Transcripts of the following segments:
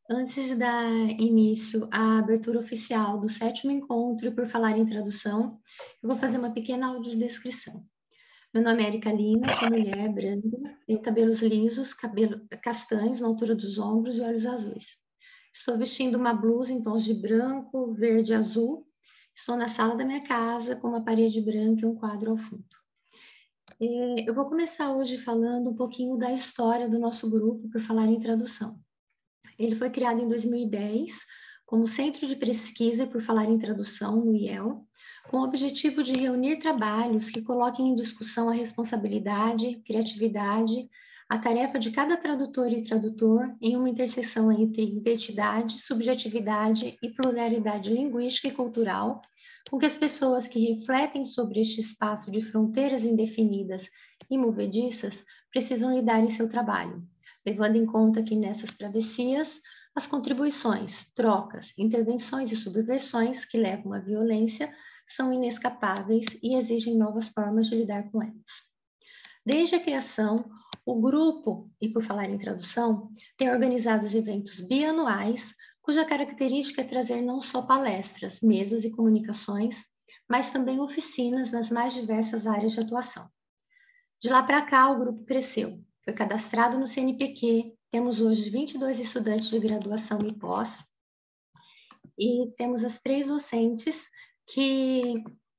Antes de dar início à abertura oficial do 7º encontro Por Falar em Tradução, eu vou fazer uma pequena audiodescrição. Meu nome é Erika Lima, sou mulher, branca, tenho cabelos lisos, castanhos na altura dos ombros e olhos azuis. Estou vestindo uma blusa em tons de branco, verde e azul. Estou na sala da minha casa com uma parede branca e um quadro ao fundo. Eu vou começar hoje falando um pouquinho da história do nosso grupo Por Falar em Tradução. Ele foi criado em 2010 como Centro de Pesquisa por Falar em Tradução, no IEL, com o objetivo de reunir trabalhos que coloquem em discussão a responsabilidade, criatividade, a tarefa de cada tradutor e tradutor em uma interseção entre identidade, subjetividade e pluralidade linguística e cultural, com que as pessoas que refletem sobre este espaço de fronteiras indefinidas e movediças precisam lidar em seu trabalho, levando em conta que nessas travessias, as contribuições, trocas, intervenções e subversões que levam à violência são inescapáveis e exigem novas formas de lidar com elas. Desde a criação, o grupo, e por falar em tradução, tem organizado eventos bianuais, cuja característica é trazer não só palestras, mesas e comunicações, mas também oficinas nas mais diversas áreas de atuação. De lá para cá, o grupo cresceu. Foi cadastrado no CNPq, temos hoje 22 estudantes de graduação e pós, e temos as 3 docentes que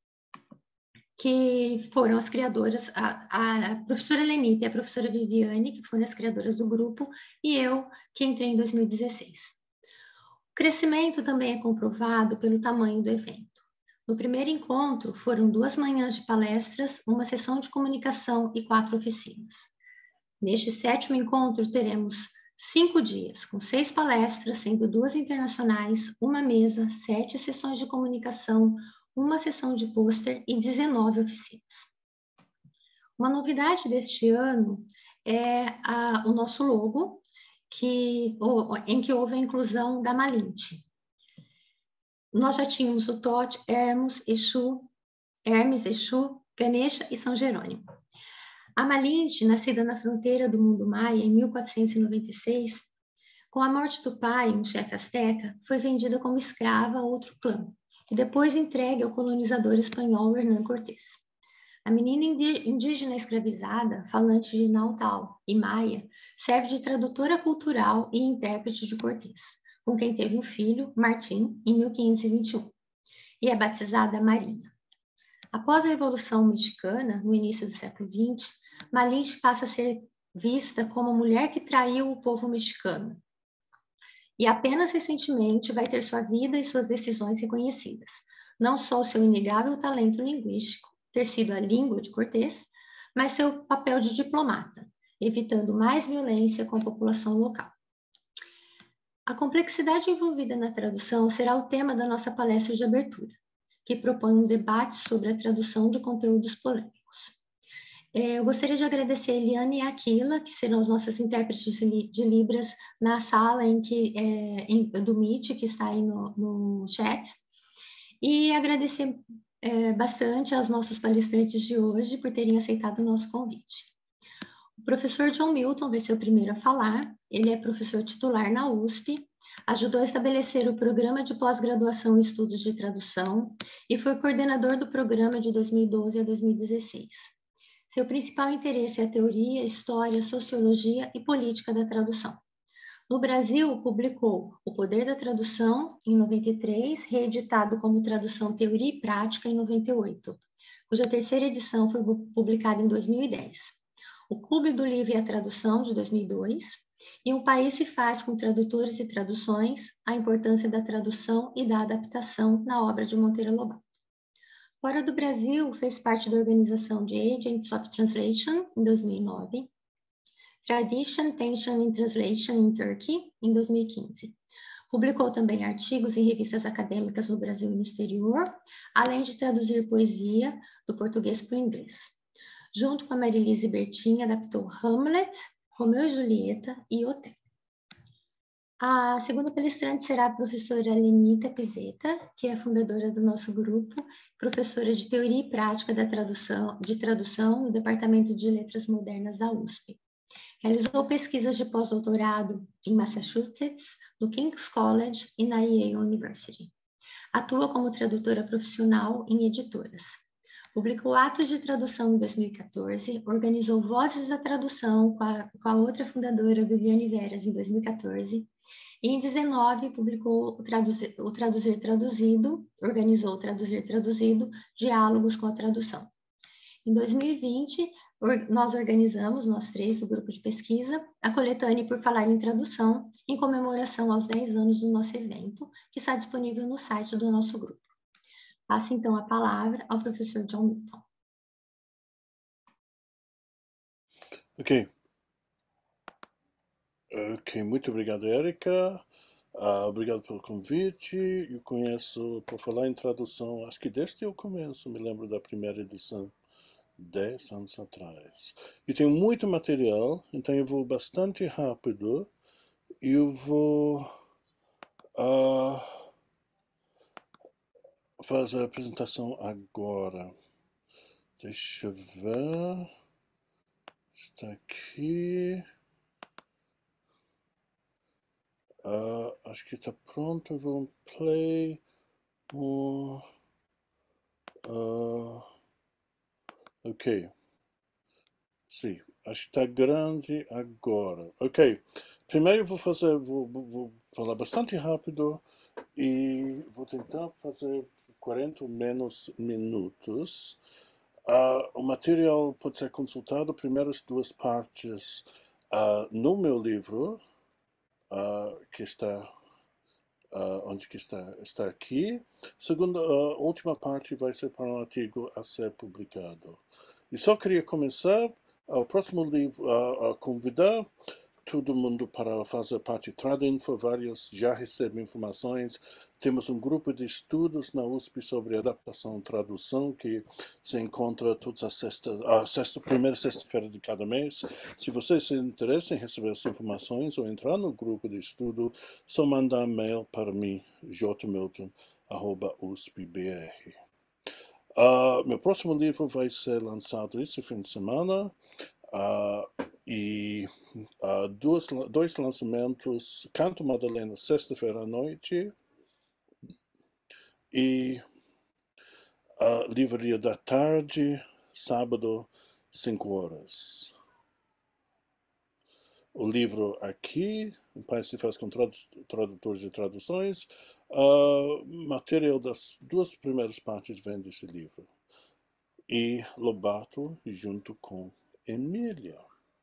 foram as criadoras, a professora Lenita e a professora Viviane, que foram as criadoras do grupo, e eu, que entrei em 2016. O crescimento também é comprovado pelo tamanho do evento. No primeiro encontro, foram 2 manhãs de palestras, uma sessão de comunicação e 4 oficinas. Neste 7º encontro, teremos 5 dias, com 6 palestras, sendo 2 internacionais, uma mesa, 7 sessões de comunicação, uma sessão de pôster e 19 oficinas. Uma novidade deste ano é o nosso logo, em que houve a inclusão da Malinte. Nós já tínhamos o Tote, Hermes, Exu, Ganesha e São Jerônimo. A Malinte, nascida na fronteira do mundo maia em 1496, com a morte do pai, um chefe asteca, foi vendida como escrava a outro clã e depois entregue ao colonizador espanhol Hernán Cortés. A menina indígena escravizada, falante de Nahuatl e Maia, serve de tradutora cultural e intérprete de Cortés, com quem teve um filho, Martim, em 1521, e é batizada Marinha. Após a Revolução Mexicana, no início do século XX, Malinte passa a ser vista como a mulher que traiu o povo mexicano. E apenas recentemente vai ter sua vida e suas decisões reconhecidas. Não só o seu inegável talento linguístico, ter sido a língua de Cortés, mas seu papel de diplomata, evitando mais violência com a população local. A complexidade envolvida na tradução será o tema da nossa palestra de abertura, que propõe um debate sobre a tradução de conteúdos polêmicos. Eu gostaria de agradecer a Eliane e a Aquila, que serão as nossas intérpretes de Libras na sala do Meet, que está aí no chat, e agradecer bastante aos nossos palestrantes de hoje por terem aceitado o nosso convite. O professor John Milton vai ser o primeiro a falar. Ele é professor titular na USP, ajudou a estabelecer o programa de pós-graduação em estudos de tradução e foi coordenador do programa de 2012 a 2016. Seu principal interesse é a teoria, história, sociologia e política da tradução. No Brasil, publicou O Poder da Tradução, em 93, reeditado como Tradução, Teoria e Prática, em 98, cuja terceira edição foi publicada em 2010. O Clube do Livro e a Tradução, de 2002, e Um País se Faz com Tradutores e Traduções, a importância da tradução e da adaptação na obra de Monteiro Lobato. Fora do Brasil, fez parte da organização de Agents of Translation, em 2009, Tradition, Tension and Translation in Turkey, em 2015. Publicou também artigos em revistas acadêmicas no Brasil e no exterior, além de traduzir poesia do português para o inglês. Junto com a Marilise Bertin, adaptou Hamlet, Romeu e Julieta e Otelo. A segunda palestrante será a professora Lenita Pizzetta, que é fundadora do nosso grupo, professora de Teoria e Prática da Tradução no Departamento de Letras Modernas da USP. Realizou pesquisas de pós-doutorado em Massachusetts, no King's College e na Yale University. Atua como tradutora profissional em editoras. Publicou atos de tradução em 2014, organizou Vozes da Tradução com a outra fundadora, Viviane Veras, em 2014, e em 2019 publicou o Traduzir Traduzido, organizou o Traduzir Traduzido, Diálogos com a Tradução. Em 2020, nós organizamos, nós três do grupo de pesquisa, a coletânea Por Falar em Tradução, em comemoração aos 10 anos do nosso evento, que está disponível no site do nosso grupo. Passo então a palavra ao professor John Milton. Ok, muito obrigado, Érica. Obrigado pelo convite. Eu conheço, por falar em tradução, acho que desde o começo, me lembro da primeira edição, 10 anos atrás. Eu tenho muito material, então eu vou bastante rápido. Eu vou fazer a apresentação agora. Deixa eu ver. Está aqui. Acho que está pronto. Eu vou play. Ok. Sim, acho que está grande agora. Ok. Primeiro eu vou falar bastante rápido e vou tentar fazer 40 ou menos minutos. O material pode ser consultado, primeiras duas partes, no meu livro, que está, onde que está aqui. Segunda, a última parte vai ser para um artigo a ser publicado. E só queria começar o próximo livro a convidar todo mundo para fazer parte. Tradinfo, vários já recebem informações. Temos um grupo de estudos na USP sobre adaptação e tradução que se encontra todas as primeira sexta-feira de cada mês. Se vocês se interessam em receber as informações ou entrar no grupo de estudo, só mandar mail para mim, jmilton@uspbr. Meu próximo livro vai ser lançado esse fim de semana. E dois lançamentos, Canto Madalena, sexta-feira à noite, e Livraria da Tarde, sábado, 5 horas. O livro aqui, o Pai se faz com tradutores e traduções, material das duas primeiras partes vem desse livro. E Lobato junto com Emília.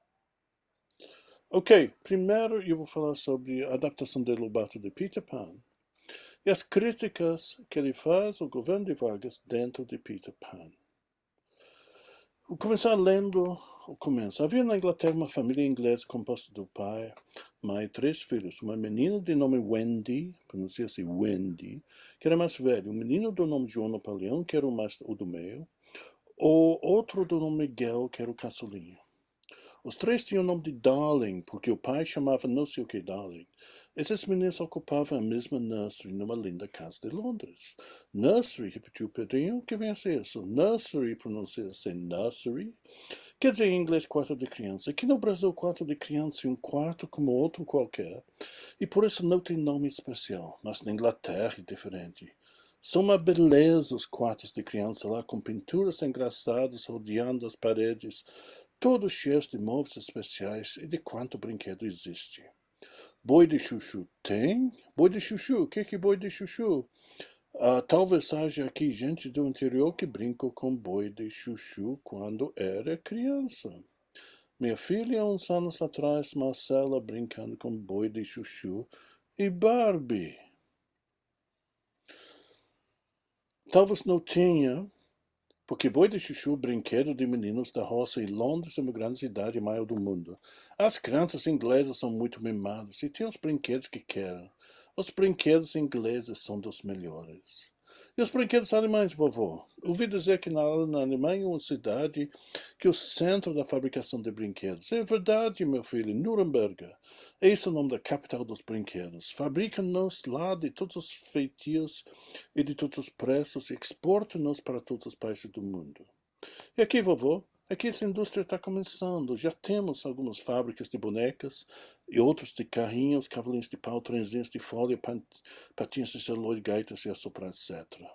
Ok, primeiro eu vou falar sobre a adaptação de Lobato de Peter Pan e as críticas que ele faz ao governo de Vargas dentro de Peter Pan. Vou começar lendo o começo. Havia na Inglaterra uma família inglesa composta do pai, mãe e 3 filhos. Uma menina de nome Wendy, pronuncia-se Wendy, que era mais velha. Um menino do nome João Napoleão, que era o do meio. O outro do nome Miguel, que era o caçulinho. Os 3 tinham o nome de Darling, porque o pai chamava não sei o que Darling. Esses meninos ocupavam a mesma nursery numa linda casa de Londres. Nursery, repetiu Pedrinho, que vem a ser isso? Nursery pronuncia-se nursery. Quer dizer em inglês quarto de criança. Aqui no Brasil, quarto de criança é um quarto como outro qualquer. E por isso não tem nome especial. Mas na Inglaterra é diferente. São uma beleza os quartos de criança lá, com pinturas engraçadas rodeando as paredes, todos cheios de móveis especiais e de quanto brinquedo existe. Boi de chuchu tem? Boi de chuchu? O que é boi de chuchu? Talvez haja aqui gente do interior que brincou com boi de chuchu quando era criança. Minha filha, uns anos atrás, Marcela brincando com boi de chuchu e Barbie. Talvez não tenha, porque boi de chuchu, brinquedo de meninos da roça em Londres é uma grande cidade maior do mundo. As crianças inglesas são muito mimadas e têm os brinquedos que querem. Os brinquedos ingleses são dos melhores. E os brinquedos alemães, vovô? Ouvi dizer que na Alemanha é uma cidade que é o centro da fabricação de brinquedos. É verdade, meu filho, Nuremberg. Esse é o nome da capital dos brinquedos. Fabricam-nos lá de todos os feitios e de todos os preços e exportam-nos para todos os países do mundo. E aqui, vovô, Aqui essa indústria está começando. Já temos algumas fábricas de bonecas e outros de carrinhos, cavalinhos de pau, trenzinhos de folha, patinhas de celuloide, gaitas e assoprar, etc.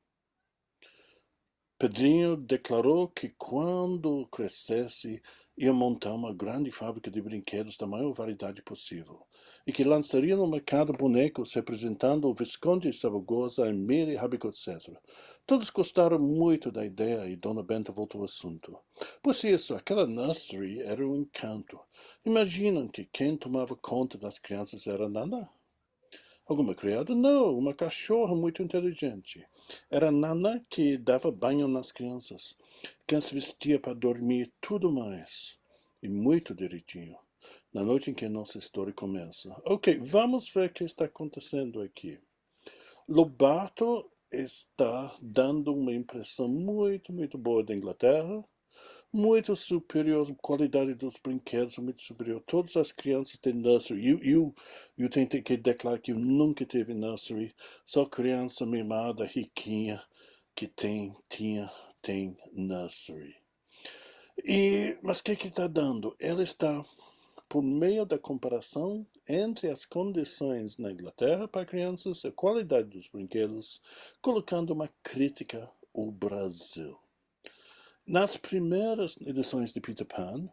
Pedrinho declarou que quando crescesse ia montar uma grande fábrica de brinquedos da maior variedade possível e que lançaria no mercado bonecos representando o Visconde Sabugosa, Emília, Rabico, etc. Todos gostaram muito da ideia e Dona Benta voltou ao assunto. Pois isso, aquela nursery era um encanto. Imaginam que quem tomava conta das crianças era Nana? Alguma criada? Não, uma cachorra muito inteligente. Era Nana que dava banho nas crianças, que as vestia para dormir, tudo mais. E muito direitinho. Na noite em que nossa história começa. Ok, vamos ver o que está acontecendo aqui. Lobato está dando uma impressão muito boa da Inglaterra, muito superior, a qualidade dos brinquedos muito superior. Todas as crianças têm nursery. Eu tenho que declarar que eu nunca tive nursery. Só criança mimada, riquinha, que tem nursery. Mas o que está dando? Ela está, por meio da comparação entre as condições na Inglaterra para crianças, a qualidade dos brinquedos, colocando uma crítica ao Brasil. Nas primeiras edições de Peter Pan,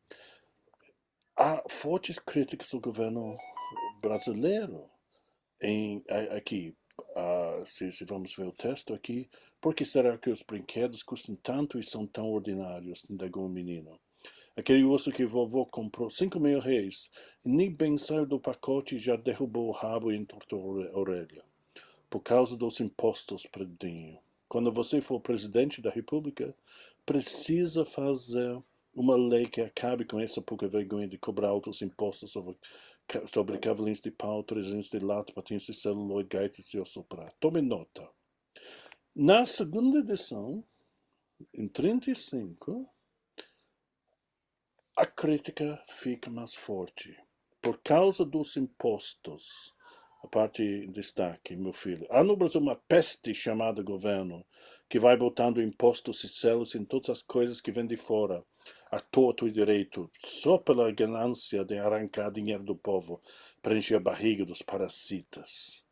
há fortes críticas ao governo brasileiro. Aqui, se vamos ver o texto aqui, por que será que os brinquedos custam tanto e são tão ordinários? Indagou o menino. Aquele urso que vovô comprou 5.000 reais, e nem bem saiu do pacote e já derrubou o rabo e entortou a orelha. Por causa dos impostos, Pedrinho. Quando você for presidente da República, precisa fazer uma lei que acabe com essa pouca vergonha de cobrar altos impostos sobre cavalinhos de pau, trezinhos de lata, patins de celuloide, gaitas e assoprar. Tome nota. Na segunda edição, em 35, a crítica fica mais forte. Por causa dos impostos, a parte em destaque, meu filho. Há no Brasil uma peste chamada governo, que vai botando impostos e selos em todas as coisas que vêm de fora, a torto e direito, só pela ganância de arrancar dinheiro do povo, para encher a barriga dos parasitas.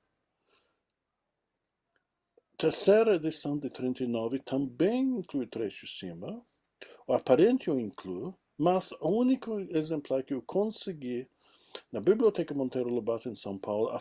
Terceira edição de 39 também inclui trecho cima. O aparente eu incluo, mas o único exemplar que eu consegui na Biblioteca Monteiro Lobato, em São Paulo,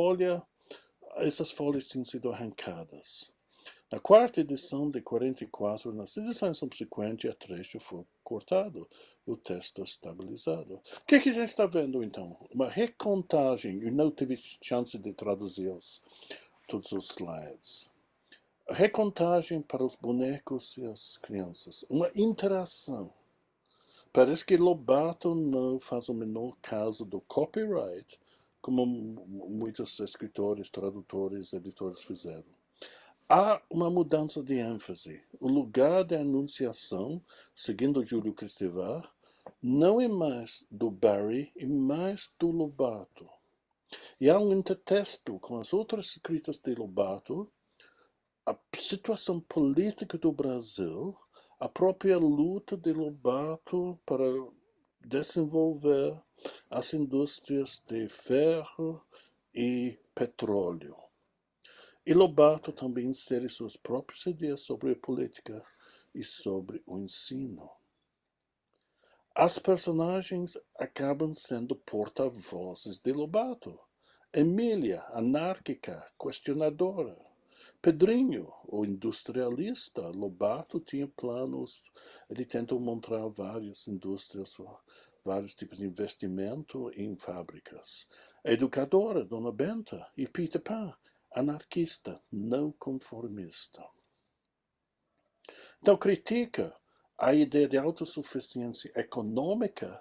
essas folhas tinham sido arrancadas. Na quarta edição de 44, nas edições subsequentes, a trecho foi cortado, o texto estabilizado. O que a gente está vendo, então? Uma recontagem. Eu não tive chance de traduzir todos os slides. A recontagem para os bonecos e as crianças. Uma interação. Parece que Lobato não faz o menor caso do copyright, como muitos escritores, tradutores, editores fizeram. Há uma mudança de ênfase. O lugar da anunciação, seguindo Júlio Cristevart, não é mais do Barry e mais do Lobato. E há um intertexto com as outras escritas de Lobato, a situação política do Brasil, a própria luta de Lobato para desenvolver as indústrias de ferro e petróleo. E Lobato também insere suas próprias ideias sobre a política e sobre o ensino. As personagens acabam sendo porta-vozes de Lobato. Emília, anárquica, questionadora. Pedrinho, o industrialista. Lobato tinha planos, ele tentou montar várias indústrias, vários tipos de investimento em fábricas. A educadora, Dona Benta, e Peter Pan, anarquista, não conformista. Então critica a ideia de autossuficiência econômica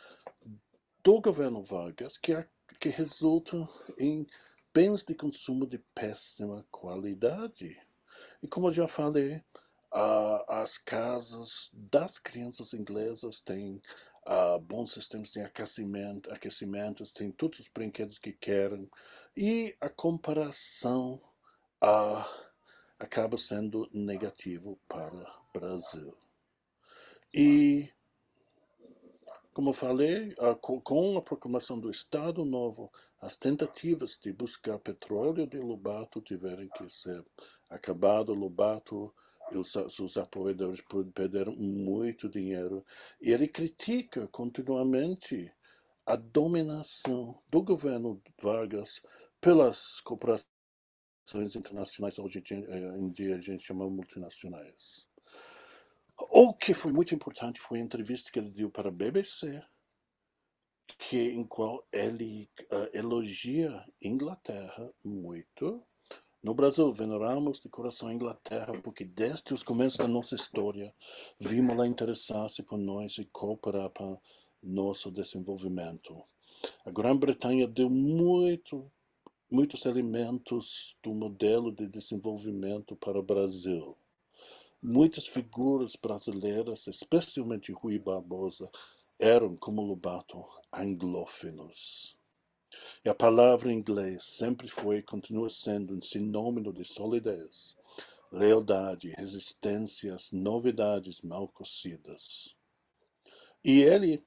do governo Vargas, que resulta em bens de consumo de péssima qualidade. E como eu já falei, as casas das crianças inglesas têm bons sistemas de aquecimentos, têm todos os brinquedos que querem, e a comparação acaba sendo negativo para o Brasil. E, como falei, com a proclamação do Estado Novo, as tentativas de buscar petróleo de Lobato tiveram que ser acabado. Lobato e seus apoiadores perderam muito dinheiro. E ele critica continuamente a dominação do governo Vargas pelas corporações internacionais, hoje em dia a gente chama multinacionais. O que foi muito importante foi a entrevista que ele deu para a BBC, em qual ele elogia Inglaterra muito. No Brasil, veneramos de coração a Inglaterra porque desde os começos da nossa história vimos ela interessar-se por nós e cooperar para nosso desenvolvimento. A Grã-Bretanha deu muitos elementos do modelo de desenvolvimento para o Brasil. Muitas figuras brasileiras, especialmente Rui Barbosa, eram, como Lobato, anglófilos. E a palavra inglês sempre foi e continua sendo um sinônimo de solidez, lealdade, resistência às novidades mal cocidas. E ele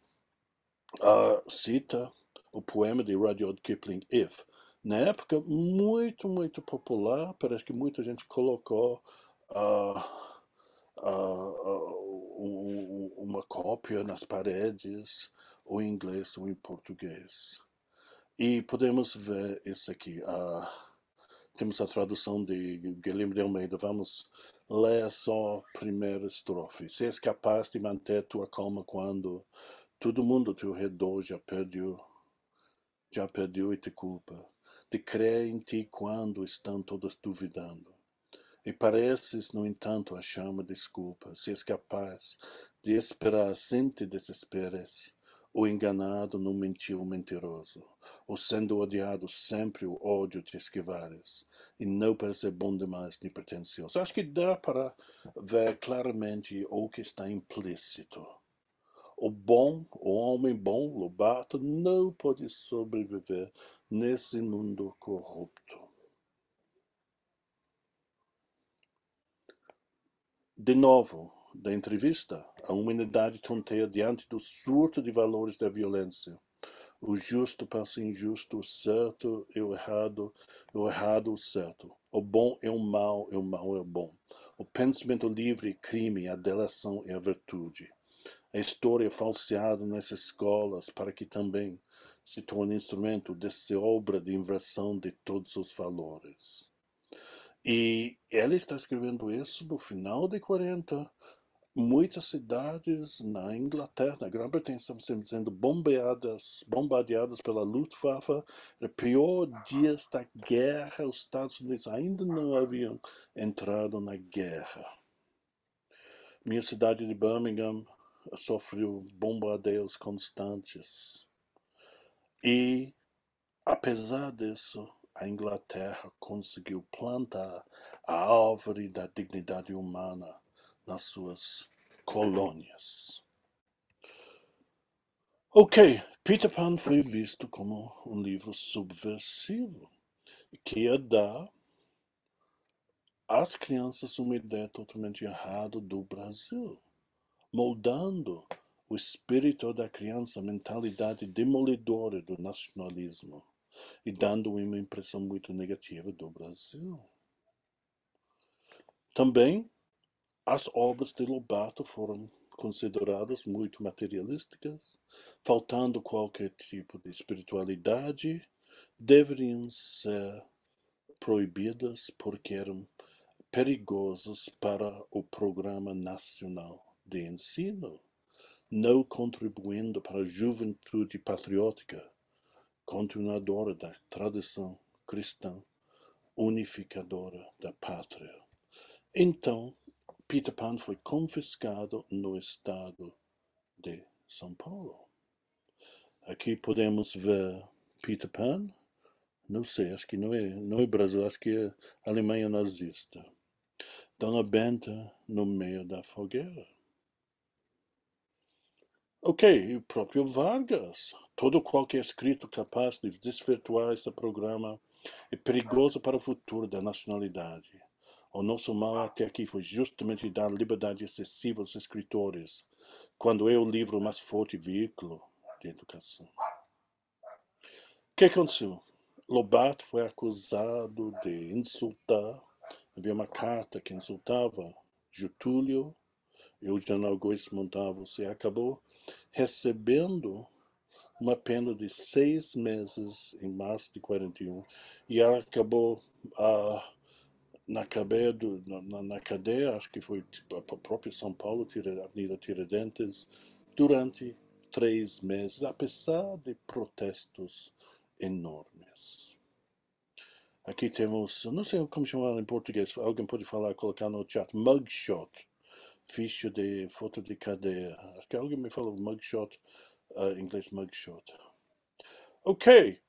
cita o poema de Rudyard Kipling, If. Na época, muito popular, parece que muita gente colocou uma cópia nas paredes, ou em inglês ou em português. E podemos ver isso aqui. Temos a tradução de Guilherme de Almeida. Vamos ler só a primeira estrofe. Se és capaz de manter tua calma quando todo mundo ao teu redor já perdeu e te culpa, de crer em ti quando estão todos duvidando. E pareces, no entanto, achar uma desculpa, se és capaz de esperar sem te desesperes, ou enganado num mentiu mentiroso, ou sendo odiado sempre o ódio te esquivares, e não para ser bom demais nem pretensioso. Acho que dá para ver claramente o que está implícito. O homem bom, Lobato, não pode sobreviver nesse mundo corrupto. De novo, da entrevista, a humanidade tonteia diante do surto de valores da violência. O justo passa injusto, o certo é o errado o certo. O bom é o mal é o bom. O pensamento livre é crime, a delação é a virtude. A história é falseada nas escolas para que também se torne instrumento dessa obra de inversão de todos os valores. E ela está escrevendo isso no final de 40. Muitas cidades na Inglaterra, na Grã-Bretanha, estavam sendo bombardeadas pela Luftwaffe. No pior dias da guerra, os Estados Unidos ainda não haviam entrado na guerra. Minha cidade de Birmingham sofreu bombardeios constantes. E, apesar disso, a Inglaterra conseguiu plantar a árvore da dignidade humana nas suas colônias. Ok, Peter Pan foi visto como um livro subversivo, que ia dar às crianças uma ideia totalmente errada do Brasil, moldando o espírito da criança, a mentalidade demolidora do nacionalismo e dando uma impressão muito negativa do Brasil. Também as obras de Lobato foram consideradas muito materialísticas, faltando qualquer tipo de espiritualidade, deveriam ser proibidas porque eram perigosos para o Programa Nacional de Ensino, não contribuindo para a juventude patriótica, continuadora da tradição cristã, unificadora da pátria. Então, Peter Pan foi confiscado no estado de São Paulo. Aqui podemos ver Peter Pan. Não sei, acho que não é Brasil, acho que é Alemanha nazista. Dona Benta no meio da fogueira. Ok, e o próprio Vargas. Todo qualquer escrito capaz de desvirtuar esse programa é perigoso para o futuro da nacionalidade. O nosso mal até aqui foi justamente dar liberdade excessiva aos escritores, quando é o livro mais forte veículo de educação. O que aconteceu? Lobato foi acusado de insultar. Havia uma carta que insultava Getúlio e o general Góes Montalvo, e acabou recebendo uma pena de 6 meses em março de 41, e ela acabou na cadeia, acho que foi a própria São Paulo, Avenida Tiradentes, durante 3 meses, apesar de protestos enormes. Aqui temos, não sei como chamar em português, alguém pode falar, colocar no chat, mugshot, ficha de foto de cadeia. Acho que alguém me falou mugshot, em inglês mugshot. Ok.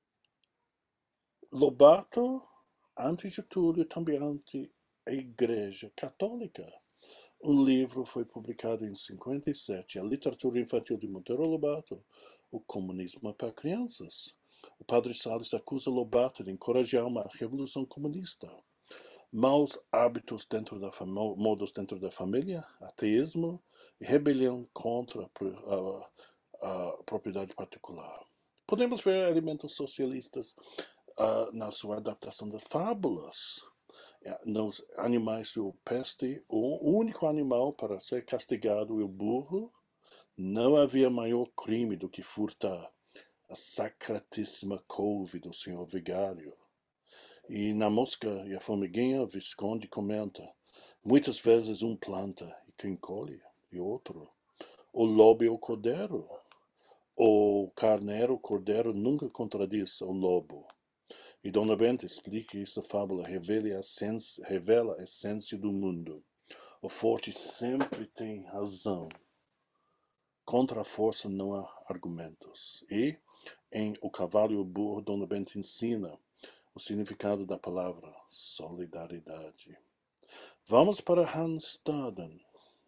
Lobato, anti-Getúlio, também anti-Igreja Católica. Um livro foi publicado em 57, A Literatura Infantil de Monteiro Lobato, O Comunismo para Crianças. O padre Salles acusa Lobato de encorajar uma revolução comunista. Maus hábitos modos dentro da família, ateísmo e rebelião contra a propriedade particular. Podemos ver elementos socialistas na sua adaptação das fábulas. Nos Animais do Peste, o único animal para ser castigado é o burro. Não havia maior crime do que furtar a sacratíssima couve do senhor vigário. E na Mosca e a Formiguinha, o Visconde comenta: muitas vezes um planta e quem colhe, e outro. O lobo e o cordeiro. O carneiro, o cordeiro nunca contradiz o lobo. E Dona Benta explica que essa fábula revela a essência do mundo. O forte sempre tem razão. Contra a força não há argumentos. E, em O Cavalo e o Burro, Dona Benta ensina o significado da palavra solidariedade. Vamos para Hans Staden.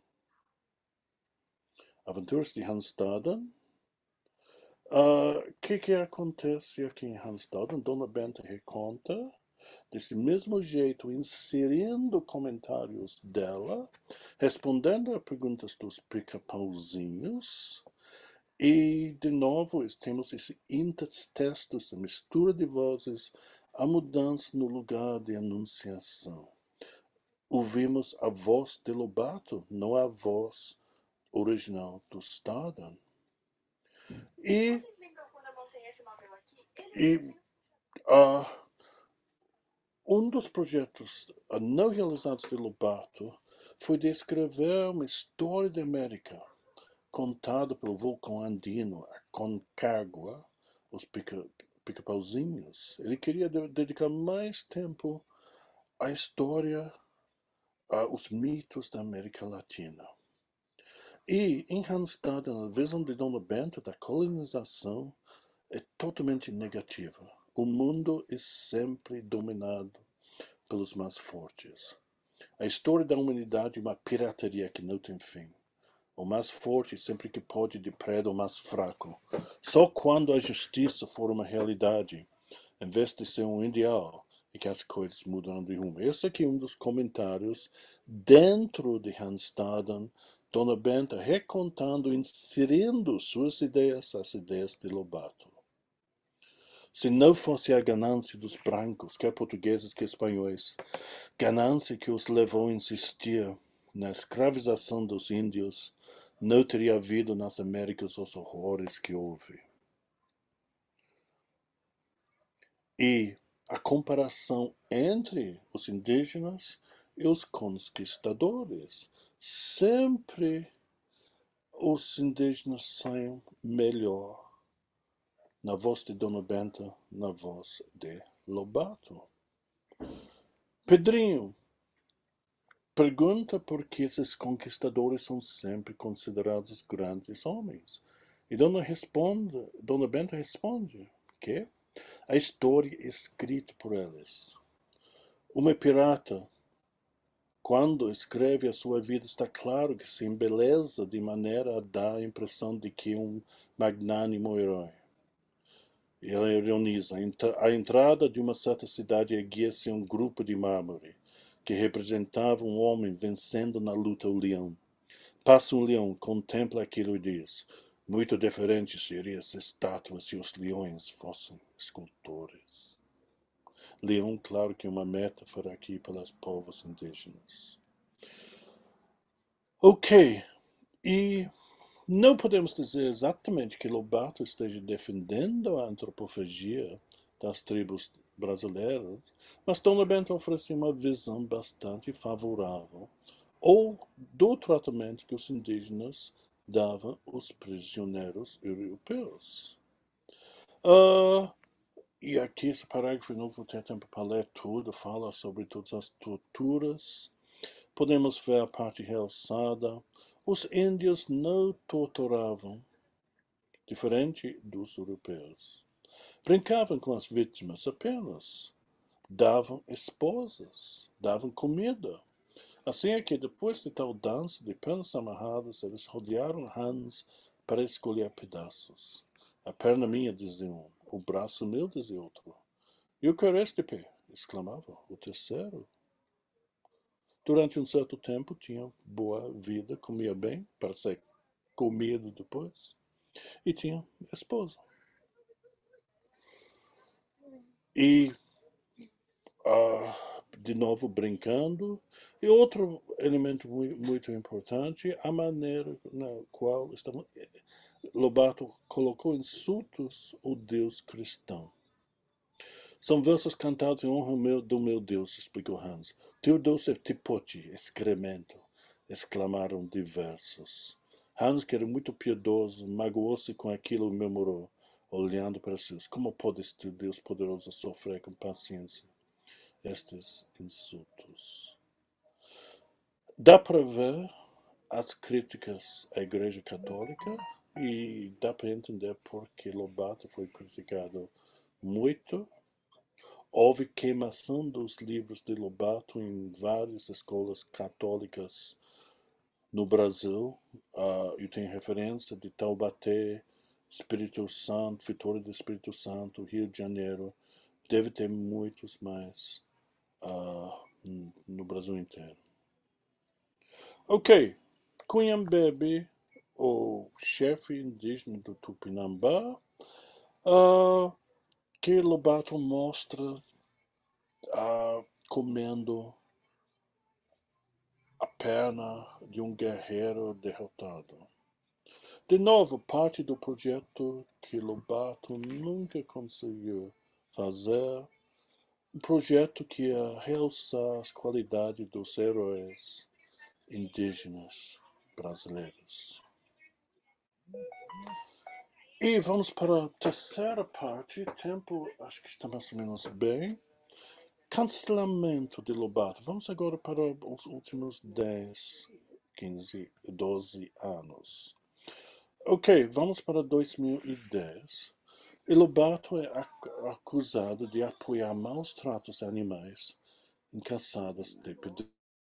Aventuras de Hans Staden. Que acontece aqui em Hans Staden? Dona Benta reconta, desse mesmo jeito, inserindo comentários dela, respondendo a perguntas dos pica-pauzinhos. E, de novo, temos esse intertexto, essa mistura de vozes, a mudança no lugar de anunciação. Ouvimos a voz de Lobato, não a voz original do Staden. E um dos projetos não realizados de Lobato foi descrever uma história da América contada pelo vulcão andino, a Concagua, os pica-pauzinhos. Ele queria dedicar mais tempo à história, aos mitos da América Latina. E, em Hans Staden, a visão de Dona Benta da colonização é totalmente negativa. O mundo é sempre dominado pelos mais fortes. A história da humanidade é uma pirataria que não tem fim. O mais forte sempre que pode depreda o mais fraco. Só quando a justiça for uma realidade, em vez de ser um ideal, é que as coisas mudam de rumo. Esse aqui é um dos comentários dentro de Hans Staden, Dona Benta recontando, inserindo suas ideias, as ideias de Lobato. Se não fosse a ganância dos brancos, quer portugueses, quer espanhóis, ganância que os levou a insistir na escravização dos índios, não teria havido nas Américas os horrores que houve. E a comparação entre os indígenas e os conquistadores. Sempre os indígenas saem melhor. Na voz de Dona Benta, na voz de Lobato. Pedrinho pergunta por que esses conquistadores são sempre considerados grandes homens. E Dona Benta responde que a história é escrita por eles. Uma pirata, quando escreve a sua vida, está claro que se embeleza de maneira a dar a impressão de que é um magnânimo herói. E ela ironiza: a entrada de uma certa cidade erguia-se um grupo de mármore, que representava um homem vencendo na luta o leão. Passa um leão, contempla aquilo e diz: muito diferente seria se estátuas e os leões fossem escultores. Leão, claro que é uma metáfora aqui para os povos indígenas. Ok, e não podemos dizer exatamente que Lobato esteja defendendo a antropofagia das tribos brasileiras, mas Dom Bento oferece uma visão bastante favorável ou do tratamento que os indígenas davam aos prisioneiros europeus. E aqui esse parágrafo, não vou ter tempo para ler tudo, fala sobre todas as torturas. Podemos ver a parte realçada. Os índios não torturavam, diferente dos europeus. Brincavam com as vítimas apenas. Davam esposas, davam comida. Assim é que depois de tal dança de pernas amarradas, eles rodearam rãs para escolher pedaços. A perna minha, dizia um, o braço meu, dizia outro. E o que é este pé? Exclamava o terceiro. Durante um certo tempo tinha boa vida, comia bem, para ser comido depois, e tinha esposa. E, de novo, brincando. E outro elemento muito importante, a maneira na qual Lobato colocou insultos ao Deus cristão. São versos cantados em honra do meu Deus, explicou Hans. Teu Deus é tipote, excremento, exclamaram diversos. Hans, que era muito piedoso, magoou-se com aquilo e murmurou, olhando para Deus. Como podes tu, Deus poderoso, sofrer com paciência estes insultos? Dá para ver as críticas à Igreja Católica e dá para entender porque Lobato foi criticado muito. Houve queimação dos livros de Lobato em várias escolas católicas no Brasil. Eu tenho referência de Taubaté, Espírito Santo, Vitória do Espírito Santo, Rio de Janeiro. Deve ter muitos mais no Brasil inteiro. Ok, Cunhambebe, o chefe indígena do Tupinambá, que Lobato mostra comendo a perna de um guerreiro derrotado. De novo, parte do projeto que Lobato nunca conseguiu fazer, um projeto que ia realçar as qualidades dos heróis indígenas brasileiros. E vamos para a terceira parte, tempo acho que está mais ou menos bem. Cancelamento de Lobato. Vamos agora para os últimos 10, 15, 12 anos. Ok, vamos para 2010. E Lobato é acusado de apoiar maus tratos de animais em caçadas de pedrinha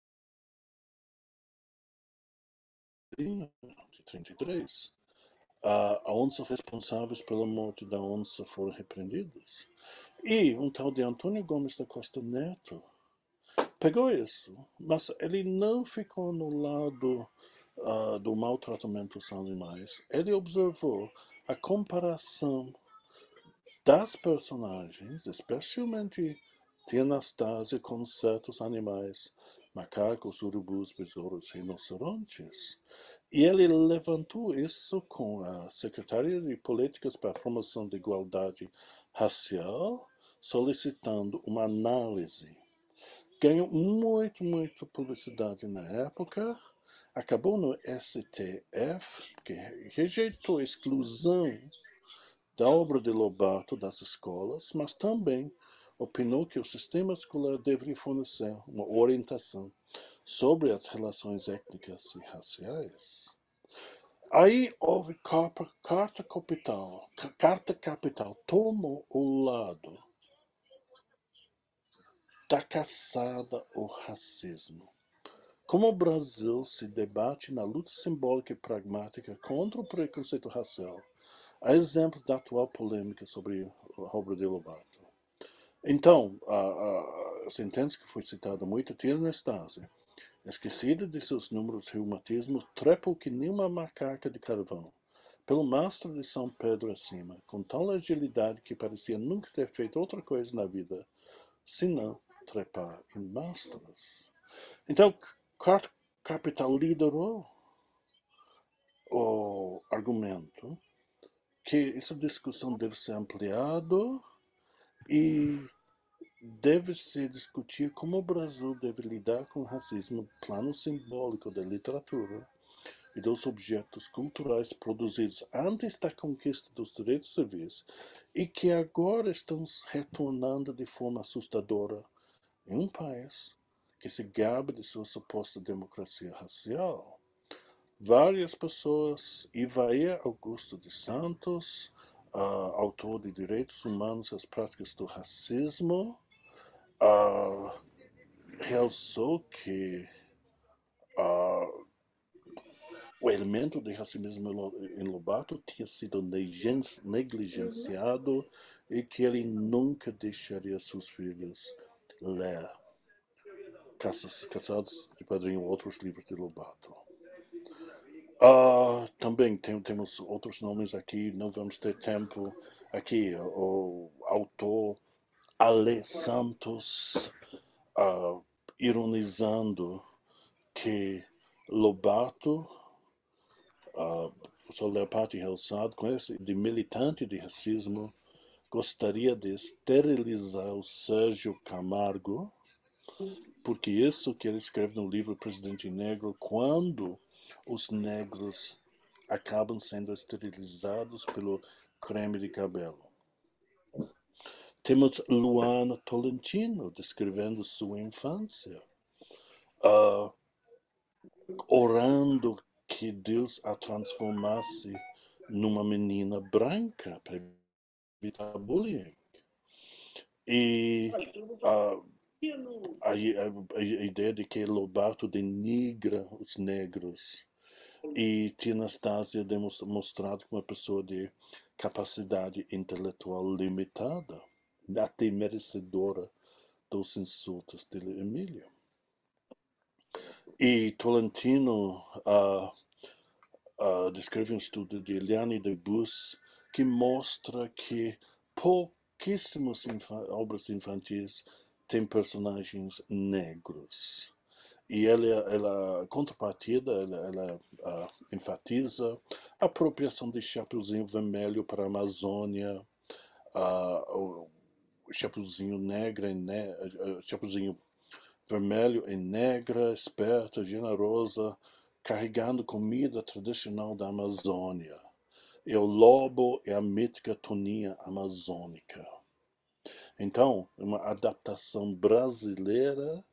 de 33. A onça responsáveis pela morte da onça foram repreendidos. E um tal de Antônio Gomes da Costa Neto pegou isso, mas ele não ficou no lado do maltratamento dos animais. Ele observou a comparação das personagens, especialmente de Anastasia, com certos animais, macacos, urubus, besouros, rinocerontes. E ele levantou isso com a Secretaria de Políticas para a Promoção da Igualdade Racial, solicitando uma análise. Ganhou muito publicidade na época, acabou no STF, que rejeitou a exclusão da obra de Lobato das escolas, mas também opinou que o sistema escolar deveria fornecer uma orientação sobre as relações étnicas e raciais. Aí houve carta capital tomou o lado da caçada ao racismo. Como o Brasil se debate na luta simbólica e pragmática contra o preconceito racial, há exemplos da atual polêmica sobre a obra de Lobato. Então, a sentença que foi citada muito, Tia Anastasia, Esquecida de seus números reumatismos, trepou que nem uma macaca de carvão, pelo mastro de São Pedro acima, com tal agilidade que parecia nunca ter feito outra coisa na vida, senão trepar em mastros. Então, Capital liderou o argumento que essa discussão deve ser ampliada e deve-se discutir como o Brasil deve lidar com o racismo no plano simbólico da literatura e dos objetos culturais produzidos antes da conquista dos direitos civis e que agora estão retornando de forma assustadora em um país que se gaba de sua suposta democracia racial. Várias pessoas, Ivair Augusto de Santos, autor de Direitos Humanos e as Práticas do Racismo, realçou que o elemento de racismo em Lobato tinha sido negligenciado e que ele nunca deixaria seus filhos ler Caçados de Padrinho ou outros livros de Lobato. Também temos outros nomes aqui, não vamos ter tempo aqui. O autor Ale Santos, ironizando que Lobato, professor Leoparte Realçado, com esse de militante de racismo, gostaria de esterilizar o Sérgio Camargo, porque isso que ele escreve no livro Presidente Negro, quando os negros acabam sendo esterilizados pelo creme de cabelo. Temos Luana Tolentino descrevendo sua infância, orando que Deus a transformasse numa menina branca para evitar bullying. E a ideia de que Lobato denigra os negros e Tia Anastácia demonstrado como uma pessoa de capacidade intelectual limitada, até merecedora dos insultos de Emília. E Tolentino descreve um estudo de Eliane de Bus que mostra que pouquíssimas obras infantis têm personagens negros. E ela contrapartida, ela enfatiza a apropriação de Chapeuzinho Vermelho para a Amazônia, o Chapeuzinho Negra Chapeuzinho Vermelho e negra, esperta, generosa, carregando comida tradicional da Amazônia. E o lobo é a mítica Toninha amazônica. Então, uma adaptação brasileira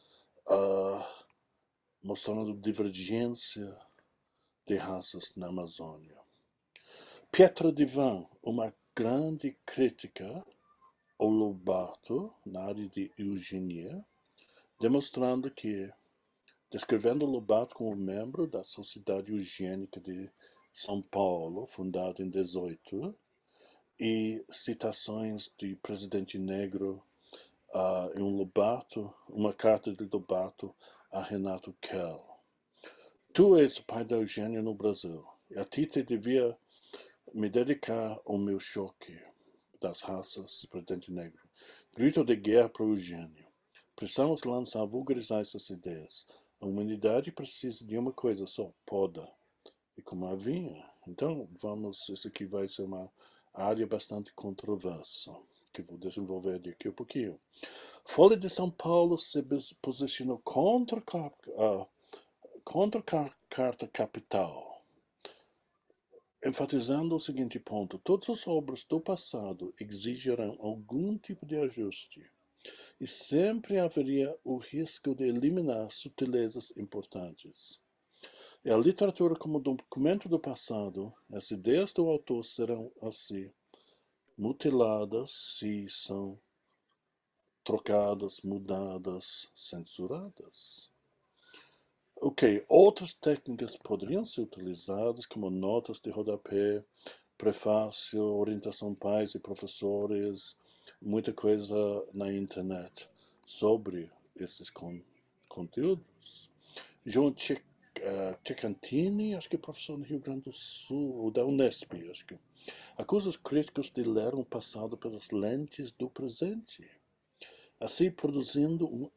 mostrando divergência de raças na Amazônia. Pietra Divan, uma grande crítica ao Lobato na área de eugenia, demonstrando que, descrevendo Lobato como membro da Sociedade Eugênica de São Paulo, fundada em 18, e citações de Presidente Negro em Lobato, uma carta de Lobato a Renato Kell. Tu és o pai da Eugênia no Brasil, e a ti te devia me dedicar ao meu choque das raças, Presidente Negro. Grito de guerra para o Eugênio. Precisamos lançar, vulgarizar essas ideias. A humanidade precisa de uma coisa só, poda. E como a vinha. Então, isso aqui vai ser uma área bastante controversa, que vou desenvolver daqui a pouquinho. Folha de São Paulo se posicionou contra a Carta Capital, enfatizando o seguinte ponto: todas as obras do passado exigirão algum tipo de ajuste, e sempre haveria o risco de eliminar sutilezas importantes. E a literatura como documento do passado, as ideias do autor serão, assim, mutiladas se são trocadas, mudadas, censuradas. Ok, outras técnicas poderiam ser utilizadas, como notas de rodapé, prefácio, orientação pais e professores, muita coisa na internet sobre esses conteúdos. João Cecantini, acho que é professor no Rio Grande do Sul, ou da Unesp, acho que, acusa os críticos de ler um passado pelas lentes do presente, assim produzindo um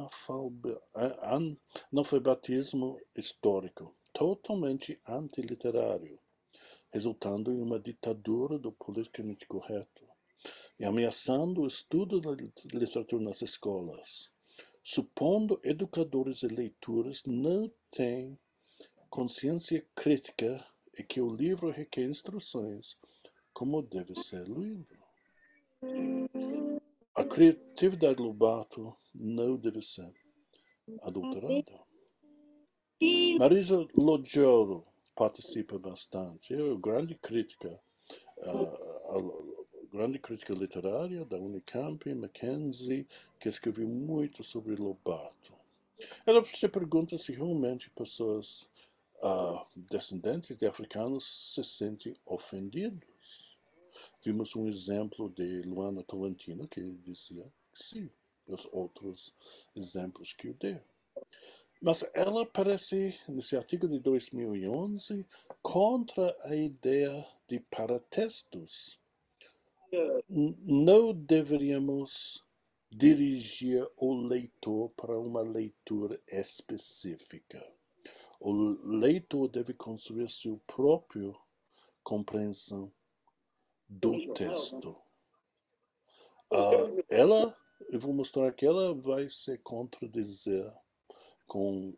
analfabetismo histórico totalmente antiliterário, resultando em uma ditadura do politicamente correto e ameaçando o estudo da literatura nas escolas, supondo educadores e leitores não têm consciência crítica e que o livro requer instruções como deve ser lido. A criatividade do Lobato não deve ser adulterada. Marisa Loggiolo participa bastante, é uma grande crítica, grande crítica literária da Unicamp, Mackenzie, que escreveu muito sobre Lobato. Ela se pergunta se realmente pessoas descendentes de africanos se sentem ofendidos. Vimos um exemplo de Luana Tolentino que dizia que sim, e os outros exemplos que eu dei. Mas ela parece, nesse artigo de 2011, contra a ideia de paratextos. Não deveríamos dirigir o leitor para uma leitura específica. O leitor deve construir sua própria compreensão do texto. Eu vou mostrar que ela vai se contradizer com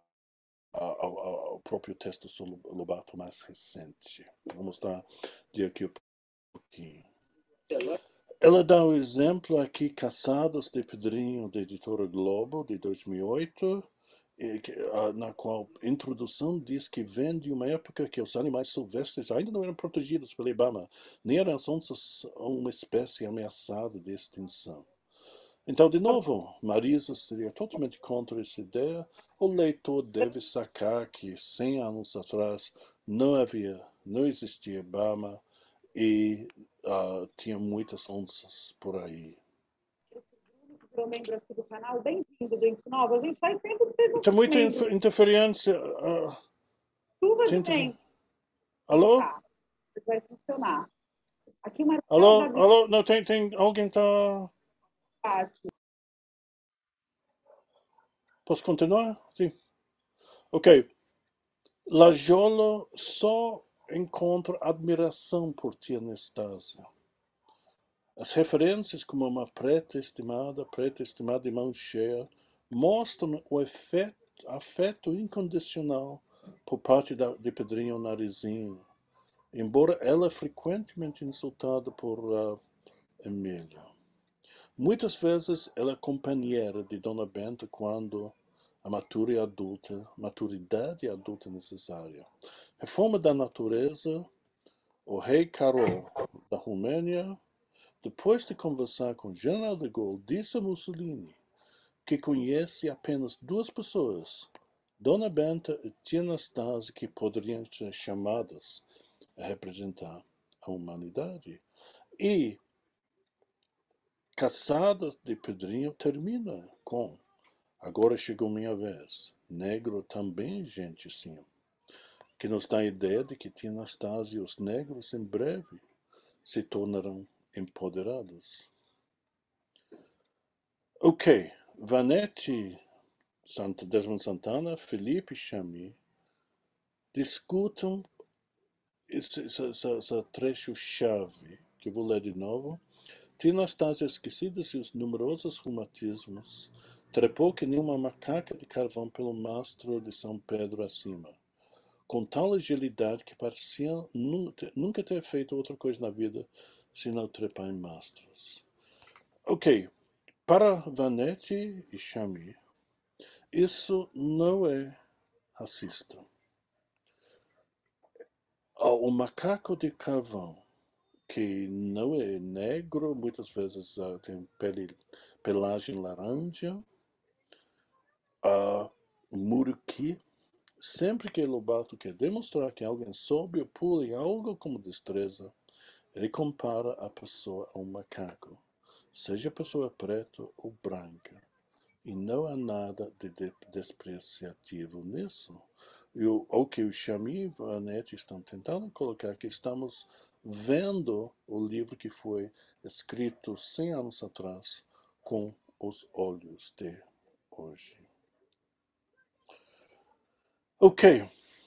o próprio texto sobre Lobato mais recente. Eu vou mostrar de aqui a pouquinho. Ela dá o exemplo aqui, Caçadas de Pedrinho, da editora Globo, de 2008, na qual a introdução diz que vem de uma época que os animais silvestres ainda não eram protegidos pelo IBAMA, nem eram uma espécie ameaçada de extinção. Então, de novo, Marisa seria totalmente contra essa ideia. O leitor deve sacar que 100 anos atrás não existia IBAMA e tinha muitas onças por aí. Membro aqui do canal, bem-vindo, gente nova. A gente faz tempo que vocês não tem muita interferência. Chuva de Alô? Tá, vai funcionar. Aqui uma alô? Não, tem alguém tá... Posso continuar? Sim. Ok. Lajolo só encontra admiração por tia Anastasia. As referências como uma preta estimada de mão cheia, mostram o afeto incondicional por parte de Pedrinho Narizinho, embora ela é frequentemente insultada por Emília. Muitas vezes ela é companheira de Dona Benta quando a maturidade adulta necessária. Reforma da natureza, o rei Carol da Romênia, depois de conversar com General de Gaulle, disse a Mussolini que conhece apenas duas pessoas, Dona Benta e tia Anastasia, que poderiam ser chamadas a representar a humanidade. E Caçadas de Pedrinho termina com: agora chegou minha vez. Negro também, gente, sim. Que nos dá a ideia de que tia Anastasia e os negros em breve se tornarão empoderados. Ok, Vanetti, Desmond Santana, Felipe Chamy discutam esse trecho-chave, que eu vou ler de novo. Tia Anastasia, esquecida de seus numerosos reumatismos, trepou que nem uma macaca de carvão pelo mastro de São Pedro acima, com tal agilidade que parecia nunca ter feito outra coisa na vida senão trepar em mastros. Ok, para Vanetti e Chamy, isso não é racista. O macaco de carvão, que não é negro, muitas vezes tem pelagem laranja, muruqui, sempre que Lobato quer demonstrar que alguém soube ou pula em algo como destreza, ele compara a pessoa a um macaco, seja a pessoa preta ou branca, E não há nada de despreciativo nisso. O que o Chami e a Vanetti estão tentando colocar que estamos vendo o livro que foi escrito 100 anos atrás com os olhos de hoje. Ok.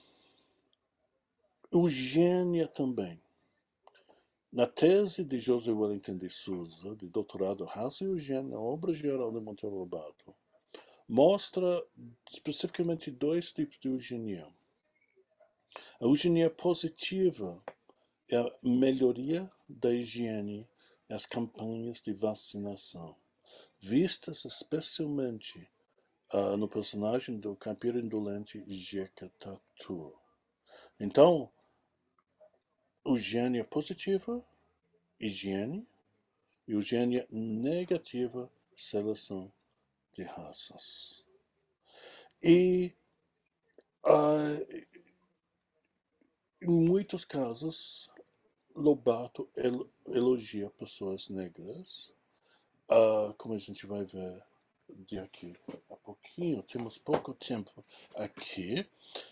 Eugênia também. Na tese de José Wellington de Souza, de doutorado Raça e Eugênia, obra geral de Monteiro Lobato, mostra especificamente dois tipos de eugenia. A eugenia positiva é a melhoria da higiene e as campanhas de vacinação, vistas especialmente no personagem do campeiro indolente Jeca Tatu. Então, eugênia positiva, higiene, e eugênia negativa, seleção de raças. E em muitos casos, Lobato elogia pessoas negras, como a gente vai ver de aqui a pouquinho, temos pouco tempo aqui.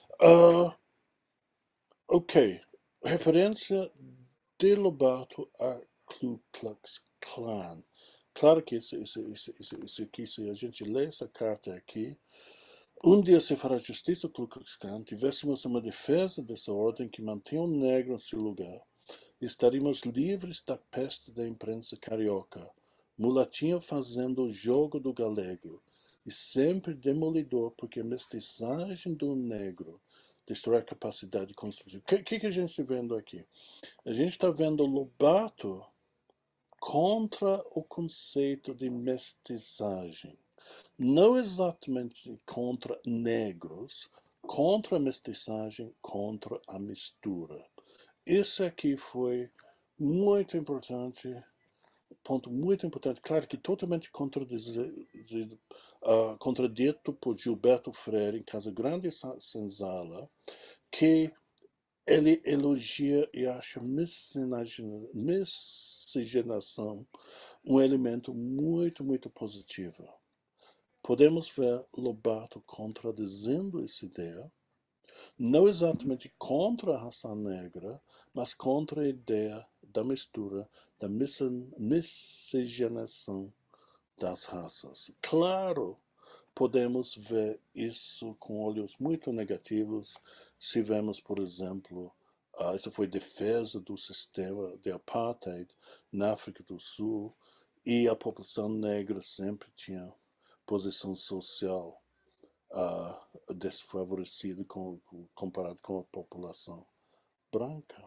Ok, referência de Lobato a Ku Klux Klan. Claro que isso aqui, se a gente lê essa carta aqui, um dia se fará justiça ao Ku Klux Klan, tivéssemos uma defesa dessa ordem que mantenha o negro em seu lugar, estaríamos livres da peste da imprensa carioca, mulatinho fazendo o jogo do galego, e sempre demolidor, porque a mestiçagem do negro destrói a capacidade construtiva. O que a gente está vendo aqui? A gente está vendo Lobato contra o conceito de mestiçagem. Não exatamente contra negros, contra a mestiçagem, contra a mistura. Isso aqui foi muito importante, ponto muito importante, claro que totalmente contradito por Gilberto Freire em Casa Grande e Senzala, que ele elogia e acha miscigenação um elemento muito, muito positivo. Podemos ver Lobato contradizendo essa ideia, não exatamente contra a raça negra, mas contra a ideia da mistura, da miscigenação das raças. Claro, podemos ver isso com olhos muito negativos se vemos, por exemplo, isso foi defesa do sistema de apartheid na África do Sul e a população negra sempre tinha posição social desfavorecida comparado com a população branca.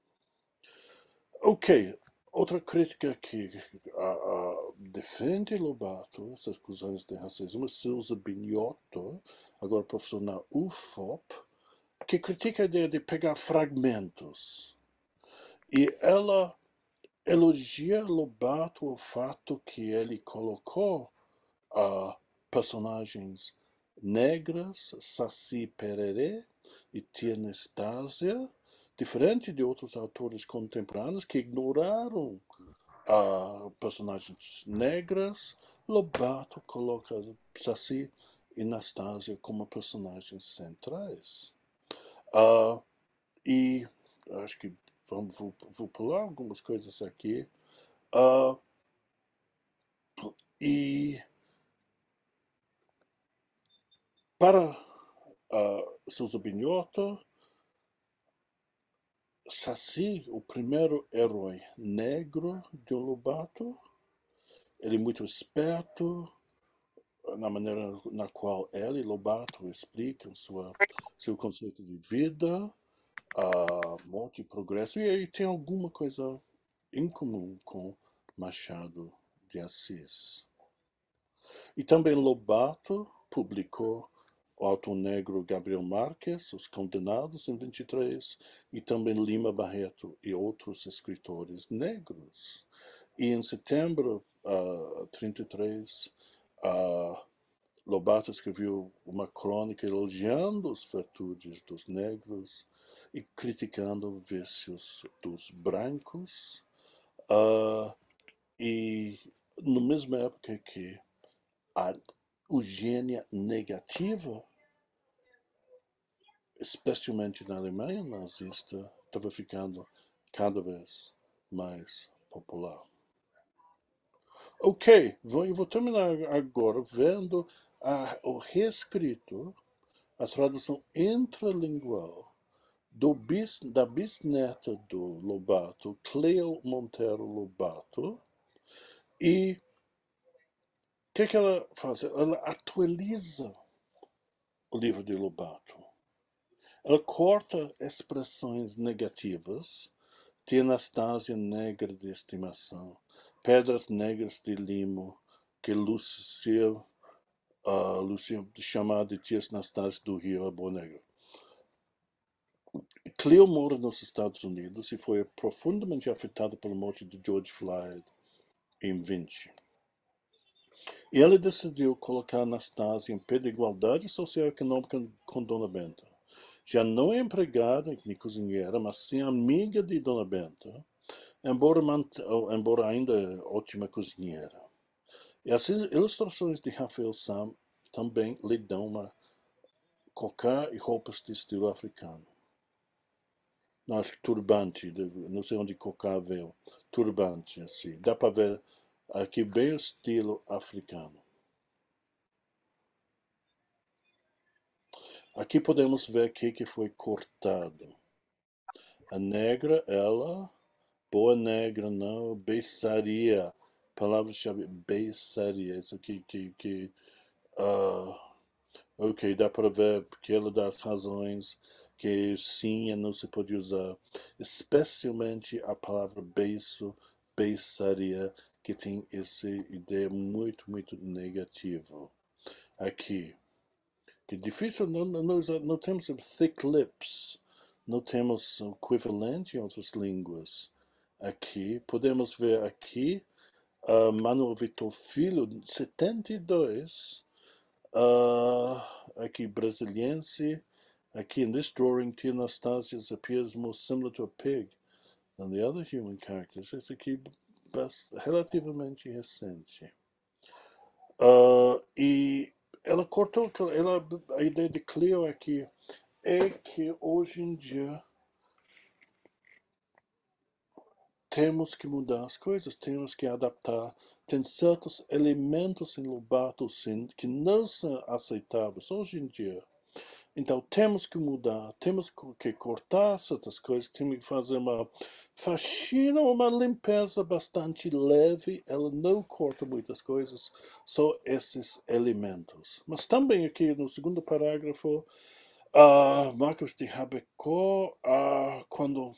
Ok, outra crítica que defende Lobato, essas acusações de racismo, é Souza Binotto, agora professor na UFOP, que critica a ideia de pegar fragmentos. E ela elogia Lobato o fato que ele colocou personagens negras, Saci Pererê e Tia Anastácia, diferente de outros autores contemporâneos que ignoraram personagens negras. Lobato coloca Saci e Anastácia como personagens centrais. E acho que vou pular algumas coisas aqui. E para Souza Binotto, Saci, o primeiro herói negro de Lobato, ele é muito esperto na maneira na qual ele, Lobato, explica seu conceito de vida, morte e progresso, e aí tem alguma coisa em comum com Machado de Assis. E também Lobato publicou o autor negro Gabriel Marques, Os Condenados, em 23, e também Lima Barreto e outros escritores negros. E em setembro de 33, Lobato escreveu uma crônica elogiando as virtudes dos negros e criticando vícios dos brancos. E na mesma época que a eugênia negativa, especialmente na Alemanha nazista, estava ficando cada vez mais popular. Ok, eu vou terminar agora vendo o reescrito, a tradução intralingual da bisneta do Lobato, Cleo Monteiro Lobato, e o que ela faz? Ela atualiza o livro de Lobato. Ela corta expressões negativas, tia Anastásia negra de estimação, pedras negras de limo, que Lúcia chamava de tia Anastásia do Rio a Boa Negra. Cleo mora nos Estados Unidos e foi profundamente afetada pela morte de George Floyd em 20. E ela decidiu colocar Anastasia em pé de igualdade social e econômica com Dona Benta. Já não é empregada nem cozinheira, mas sim amiga de Dona Benta, embora ainda ótima cozinheira. E as ilustrações de Rafael Sam também lhe dão uma cocar e roupas de estilo africano. Não, acho que turbante, não sei onde cocar veio. Turbante, assim. Dá para ver aqui bem o estilo africano. Aqui podemos ver o que foi cortado. A negra, ela, boa negra, não, beiçaria. Palavra-chave, beiçaria. Isso aqui ok, dá para ver porque ela dá as razões que sim não se pode usar. Especialmente a palavra beiço, beiçaria, que tem essa ideia muito, muito negativa. Aqui. Que é difícil, não temos thick lips, não temos o equivalente em outras línguas. Aqui, podemos ver aqui, Manuel Vitor Filho, 72, aqui brasiliense, aqui in this drawing, Tia Anastasia appears more similar to a pig than the other human characters. Esse aqui relativamente recente. E ela cortou, a ideia de Cleo aqui é que hoje em dia temos que mudar as coisas, temos que adaptar. Tem certos elementos em Lobato que não são aceitáveis hoje em dia. Então temos que mudar, temos que cortar certas coisas, temos que fazer uma faxina, uma limpeza bastante leve. Ela não corta muitas coisas, só esses elementos. Mas também aqui no segundo parágrafo, Marcos de Rabecó, quando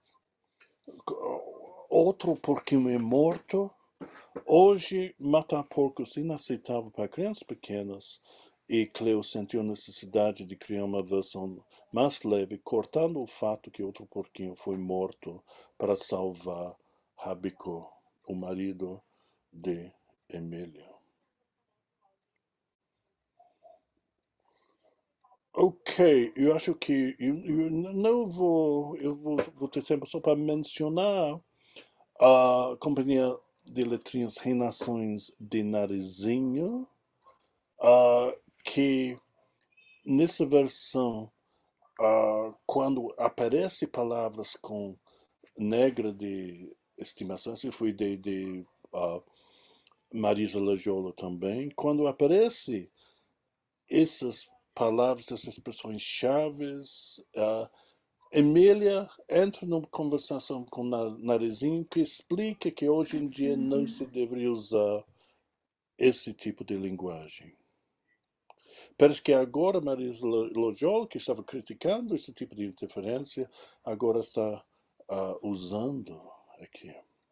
outro porquinho é morto, hoje matar porcos inaceitável para crianças pequenas, e Cleo sentiu necessidade de criar uma versão mais leve, cortando o fato que outro porquinho foi morto para salvar Rabicó, o marido de Emília. Ok, eu acho que eu não vou, vou ter tempo só para mencionar a Companhia de Letrinhas Renações de Narizinho, que nessa versão, quando aparece palavras com negra de estimação, isso foi de Marisa Lajola também, quando aparece essas palavras, essas expressões chaves, Emília entra numa conversação com Narizinho que explica que hoje em dia não se deveria usar esse tipo de linguagem. Parece que agora Marisa Lojol, que estava criticando esse tipo de interferência, agora está usando aqui.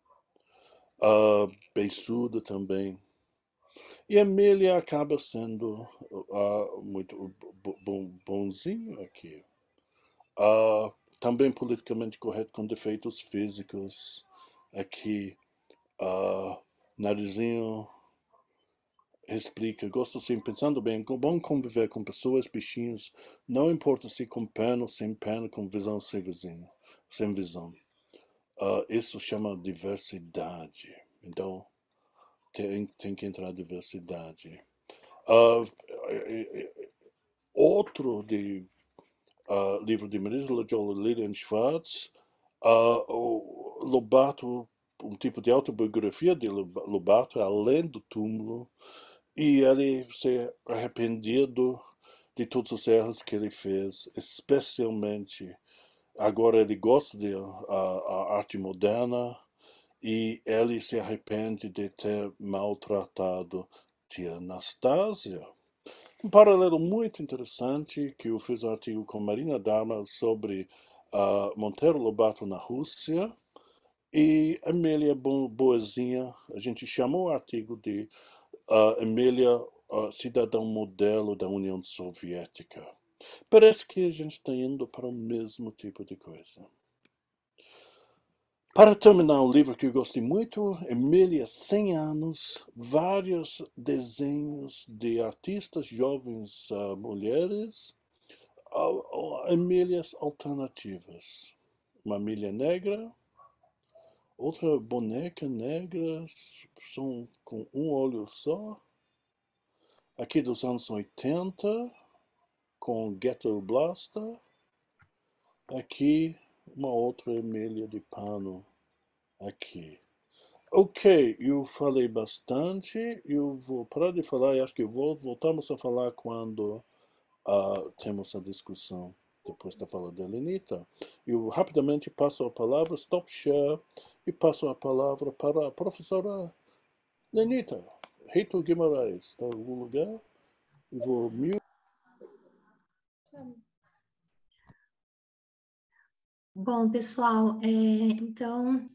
Beiçuda também. E Emília acaba sendo muito bonzinho aqui. Também politicamente correto com defeitos físicos. Aqui, Narizinho explica, gosto sim, pensando bem, é bom conviver com pessoas, bichinhos, não importa se com perna ou sem perna, com visão ou sem visão. Isso chama diversidade. Então, tem que entrar diversidade. Outro livro de Marisa Loyola e Lilian Schwartz, o Lobato, um tipo de autobiografia de Lobato, além do túmulo, e ele se arrependido de todos os erros que ele fez, especialmente agora ele gosta de a arte moderna e ele se arrepende de ter maltratado tia Anastasia. Um paralelo muito interessante que eu fiz um artigo com Marina Dharma sobre Monteiro Lobato na Rússia e Amélia Boazinha. A gente chamou o artigo de Amélia, cidadão modelo da União Soviética. Parece que a gente está indo para o mesmo tipo de coisa. Para terminar o livro que eu gostei muito, Emília, 100 anos, vários desenhos de artistas jovens mulheres, Emílias alternativas. Uma Emília negra, outra boneca negra, são com um olho só. Aqui dos anos 80, com Ghetto Blaster. Aqui, uma outra Emília de pano. Aqui. Ok, eu falei bastante, eu vou parar de falar e acho que voltamos a falar quando temos a discussão depois da fala da Lenita. Eu rapidamente passo a palavra, stop share, e passo a palavra para a professora Lenita. Reitor Guimarães, está em algum lugar? Eu vou mute. Bom, pessoal, então,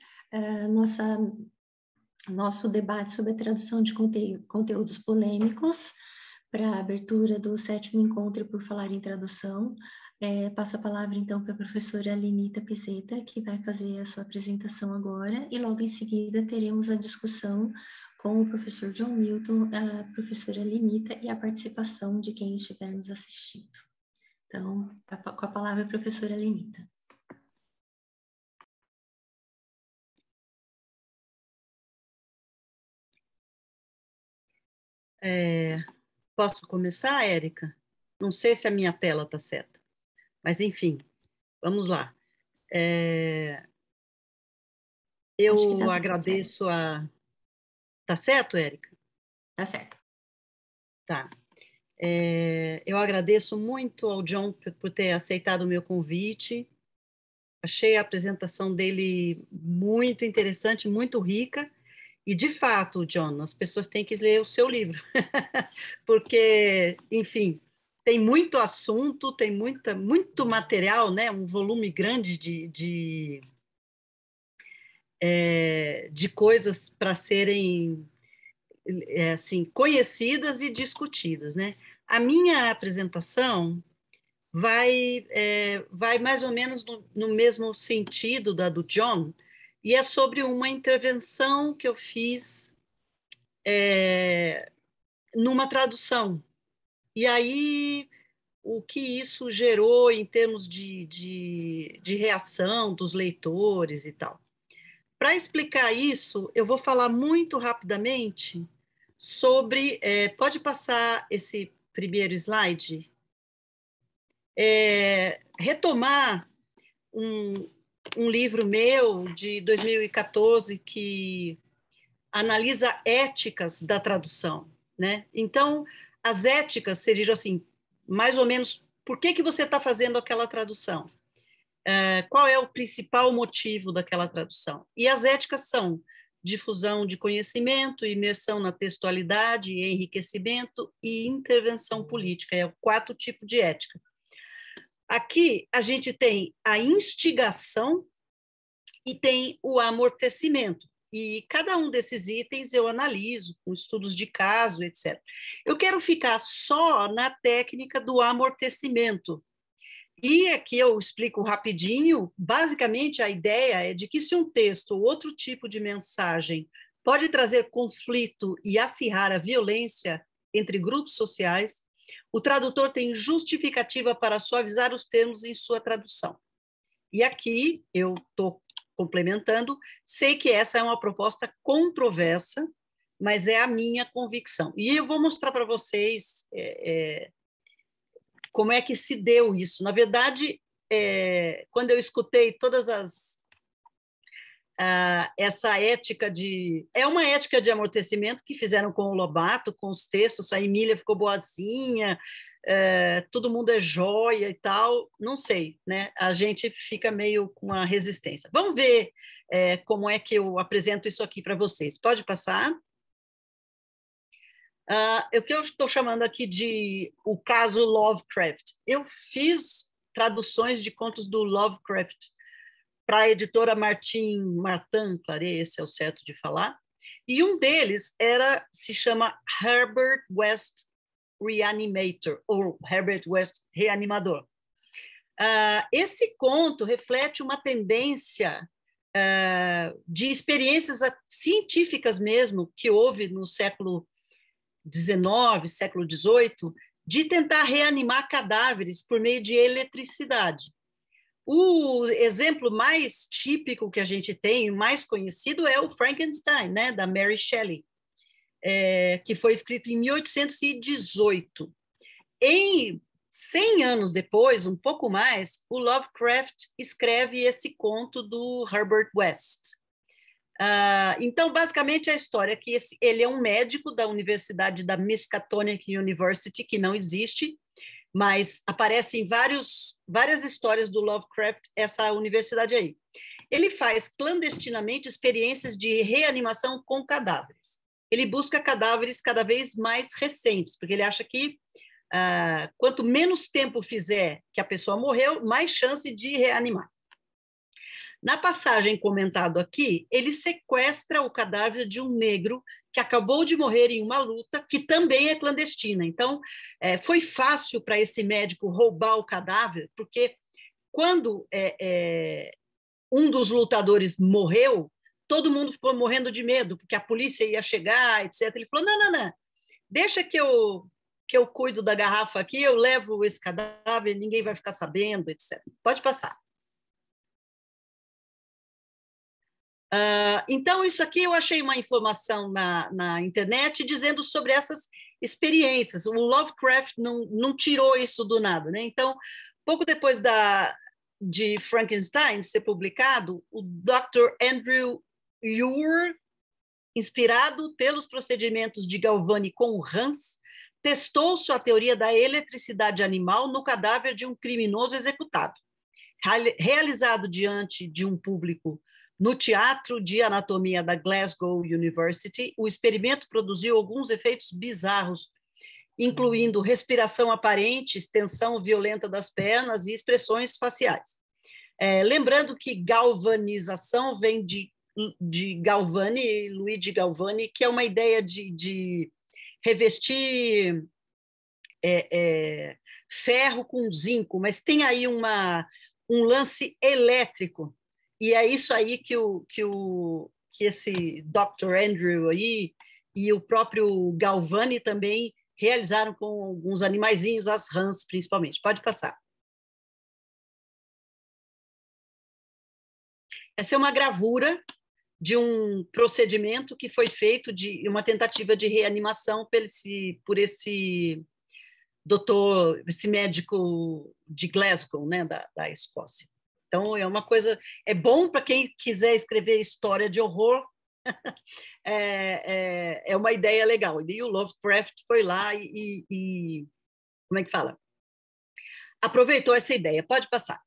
nosso debate sobre a tradução de conteúdos polêmicos para a abertura do 7º Encontro por Falar em Tradução. Passo a palavra, então, para a professora Lenita Pizeta, que vai fazer a sua apresentação agora, e logo em seguida teremos a discussão com o professor John Milton, a professora Lenita e a participação de quem estiver nos assistindo. Então, com a palavra a professora Lenita. Posso começar, Érica? Não sei se a minha tela está certa, mas enfim, vamos lá. Eu agradeço a... Tá certo, Érica? Tá certo. Tá. Eu agradeço muito ao John por ter aceitado o meu convite. Achei a apresentação dele muito interessante, muito rica. E, de fato, John, as pessoas têm que ler o seu livro. Porque, enfim, tem muito assunto, tem muito material, né? Um volume grande de coisas para serem assim, conhecidas e discutidas, né? A minha apresentação vai mais ou menos no mesmo sentido da do John, e é sobre uma intervenção que eu fiz numa tradução. E aí, o que isso gerou em termos de reação dos leitores e tal. Para explicar isso, eu vou falar muito rapidamente sobre... pode passar esse primeiro slide? Retomar um livro meu de 2014 que analisa éticas da tradução, né? Então, as éticas seriam assim, mais ou menos, por que você está fazendo aquela tradução? Qual é o principal motivo daquela tradução? E as éticas são difusão de conhecimento, imersão na textualidade, enriquecimento e intervenção política. É o 4 tipos de ética. Aqui a gente tem a instigação e tem o amortecimento. E cada um desses itens eu analiso com estudos de caso, etc. Eu quero ficar só na técnica do amortecimento. E aqui eu explico rapidinho. Basicamente, a ideia é de que se um texto ou outro tipo de mensagem pode trazer conflito e acirrar a violência entre grupos sociais, o tradutor tem justificativa para suavizar os termos em sua tradução. E aqui eu estou complementando, sei que essa é uma proposta controversa, mas é a minha convicção. E eu vou mostrar para vocês como é que se deu isso. Na verdade, quando eu escutei todas essa ética é uma ética de amortecimento que fizeram com o Lobato, com os textos, a Emília ficou boazinha, todo mundo é joia e tal, não sei, né? A gente fica meio com a resistência. Vamos ver como é que eu apresento isso aqui para vocês. Pode passar? O que eu estou chamando aqui de o caso Lovecraft. Eu fiz traduções de contos do Lovecraft para a editora Martin Claret, esse é o certo de falar, e um deles se chama Herbert West Reanimator, ou Herbert West Reanimador. Esse conto reflete uma tendência de experiências científicas mesmo, que houve no século XIX, século XVIII, de tentar reanimar cadáveres por meio de eletricidade. O exemplo mais típico que a gente tem, mais conhecido, é o Frankenstein, né, da Mary Shelley, que foi escrito em 1818. 100 anos depois, um pouco mais, o Lovecraft escreve esse conto do Herbert West. Então, basicamente, a história é que ele é um médico da Universidade da Miskatonic University, que não existe, mas aparece em várias histórias do Lovecraft, essa universidade aí. Ele faz clandestinamente experiências de reanimação com cadáveres. Ele busca cadáveres cada vez mais recentes, porque ele acha que quanto menos tempo fizer que a pessoa morreu, mais chance de reanimar. Na passagem comentado aqui, ele sequestra o cadáver de um negro que acabou de morrer em uma luta, que também é clandestina. Então, foi fácil para esse médico roubar o cadáver, porque quando um dos lutadores morreu, todo mundo ficou morrendo de medo, porque a polícia ia chegar, etc. Ele falou, não, deixa que eu cuido da garrafa aqui, eu levo esse cadáver, ninguém vai ficar sabendo, etc. Pode passar. Então, isso aqui eu achei uma informação na internet dizendo sobre essas experiências. O Lovecraft não tirou isso do nada, né? Então, pouco depois de Frankenstein ser publicado, o Dr. Andrew Ure, inspirado pelos procedimentos de Galvani com o Hans, testou sua teoria da eletricidade animal no cadáver de um criminoso executado. Realizado diante de um público no Teatro de Anatomia da Glasgow University, o experimento produziu alguns efeitos bizarros, incluindo respiração aparente, extensão violenta das pernas e expressões faciais. Lembrando que galvanização vem de Galvani, Luigi Galvani, que é uma ideia de revestir ferro com zinco, mas tem aí um lance elétrico. E é isso aí que esse Dr. Andrew aí e o próprio Galvani também realizaram com alguns animaizinhos, as rãs principalmente. Pode passar. Essa é uma gravura de um procedimento que foi feito de uma tentativa de reanimação por esse doutor, esse médico de Glasgow, né, da Escócia. Então, é uma coisa... É bom para quem quiser escrever história de horror, é uma ideia legal. E o Lovecraft foi lá e como é que fala? Aproveitou essa ideia. Pode passar.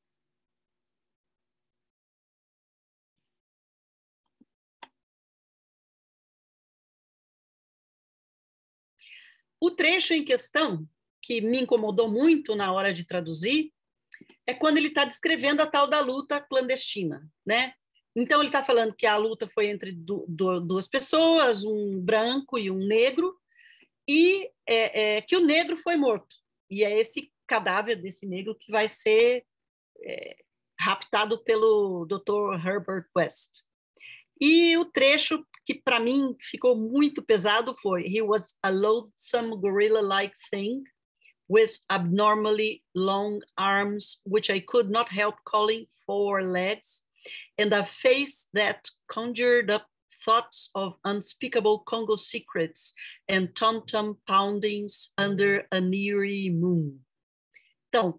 O trecho em questão, que me incomodou muito na hora de traduzir, é quando ele está descrevendo a tal da luta clandestina, né? Então, ele está falando que a luta foi entre duas pessoas, um branco e um negro, e que o negro foi morto. E é esse cadáver desse negro que vai ser raptado pelo Dr. Herbert West. E o trecho que, para mim, ficou muito pesado foi: He was a loathsome gorilla-like thing with abnormally long arms, which I could not help calling 4 legs, and a face that conjured up Thoughts of Unspeakable Congo Secrets and Tom-Tom Poundings Under an Eerie Moon. Então,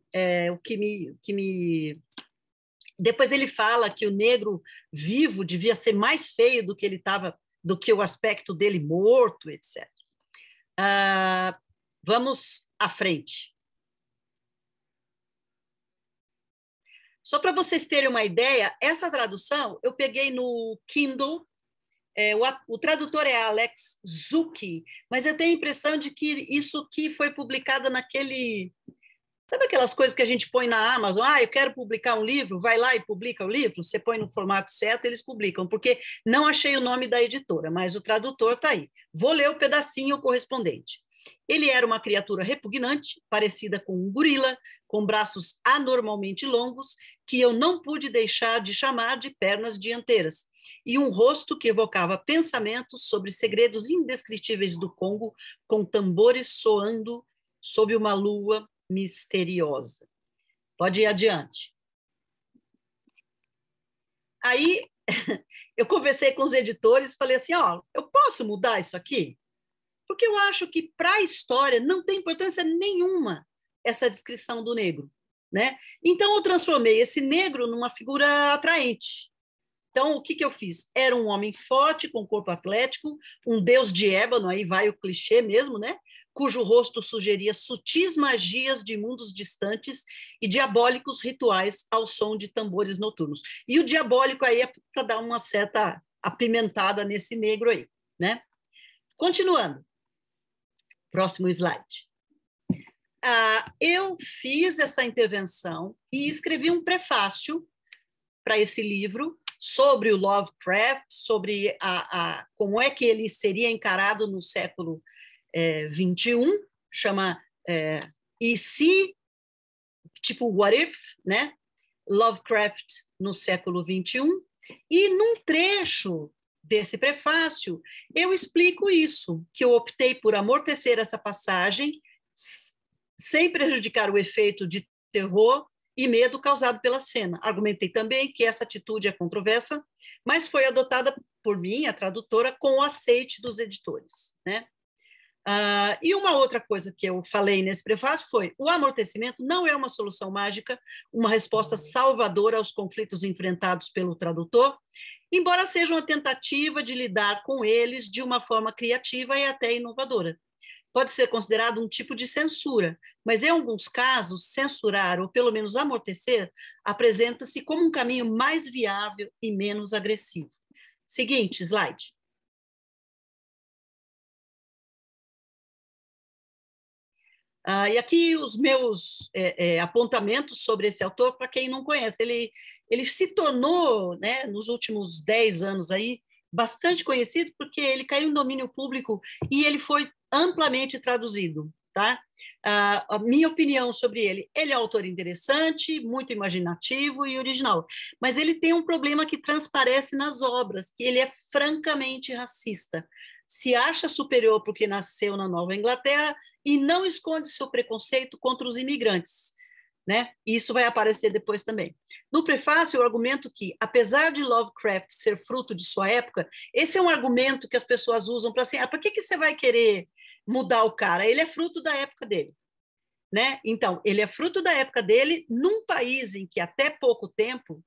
depois ele fala que o negro vivo devia ser mais feio do que ele estava, do que o aspecto dele morto, etc. Vamos à frente. Só para vocês terem uma ideia, essa tradução eu peguei no Kindle. O tradutor é Alex Zucchi, mas eu tenho a impressão de que isso aqui foi publicado naquele... Sabe aquelas coisas que a gente põe na Amazon? Eu quero publicar um livro, vai lá e publica o livro, você põe no formato certo, eles publicam, porque não achei o nome da editora, mas o tradutor está aí. Vou ler o pedacinho correspondente. Ele era uma criatura repugnante, parecida com um gorila, com braços anormalmente longos, que eu não pude deixar de chamar de pernas dianteiras, e um rosto que evocava pensamentos sobre segredos indescritíveis do Congo, com tambores soando sob uma lua misteriosa. Pode ir adiante. Aí eu conversei com os editores, falei assim, eu posso mudar isso aqui? Porque eu acho que para a história não tem importância nenhuma essa descrição do negro, né? Então eu transformei esse negro numa figura atraente. Então o que eu fiz? Era um homem forte, com corpo atlético, um deus de ébano, aí vai o clichê mesmo, né? Cujo rosto sugeria sutis magias de mundos distantes e diabólicos rituais ao som de tambores noturnos. E o diabólico aí é para dar uma certa apimentada nesse negro aí, né? Continuando. Próximo slide. Eu fiz essa intervenção e escrevi um prefácio para esse livro sobre o Lovecraft, sobre como é que ele seria encarado no século XXI, chama E se, tipo What If, né? Lovecraft no século XXI, e num trecho desse prefácio, eu explico isso, que eu optei por amortecer essa passagem sem prejudicar o efeito de terror e medo causado pela cena. Argumentei também que essa atitude é controversa, mas foi adotada por mim, a tradutora, com o aceite dos editores, né? E uma outra coisa que eu falei nesse prefácio foi: o amortecimento não é uma solução mágica, uma resposta salvadora aos conflitos enfrentados pelo tradutor, embora seja uma tentativa de lidar com eles de uma forma criativa e até inovadora. Pode ser considerado um tipo de censura, mas em alguns casos, censurar ou pelo menos amortecer apresenta-se como um caminho mais viável e menos agressivo. Seguinte slide. E aqui os meus apontamentos sobre esse autor, para quem não conhece, ele se tornou, né, nos últimos 10 anos aí, bastante conhecido porque ele caiu no domínio público e ele foi amplamente traduzido, tá? A minha opinião sobre ele é um autor interessante, muito imaginativo e original, mas ele tem um problema que transparece nas obras, que ele é francamente racista. Se acha superior porque nasceu na Nova Inglaterra e não esconde seu preconceito contra os imigrantes, né? Isso vai aparecer depois também. No prefácio, eu argumento que, apesar de Lovecraft ser fruto de sua época, esse é um argumento que as pessoas usam para assim, por que você vai querer mudar o cara? Ele é fruto da época dele, né? Então, ele é fruto da época dele num país em que até pouco tempo,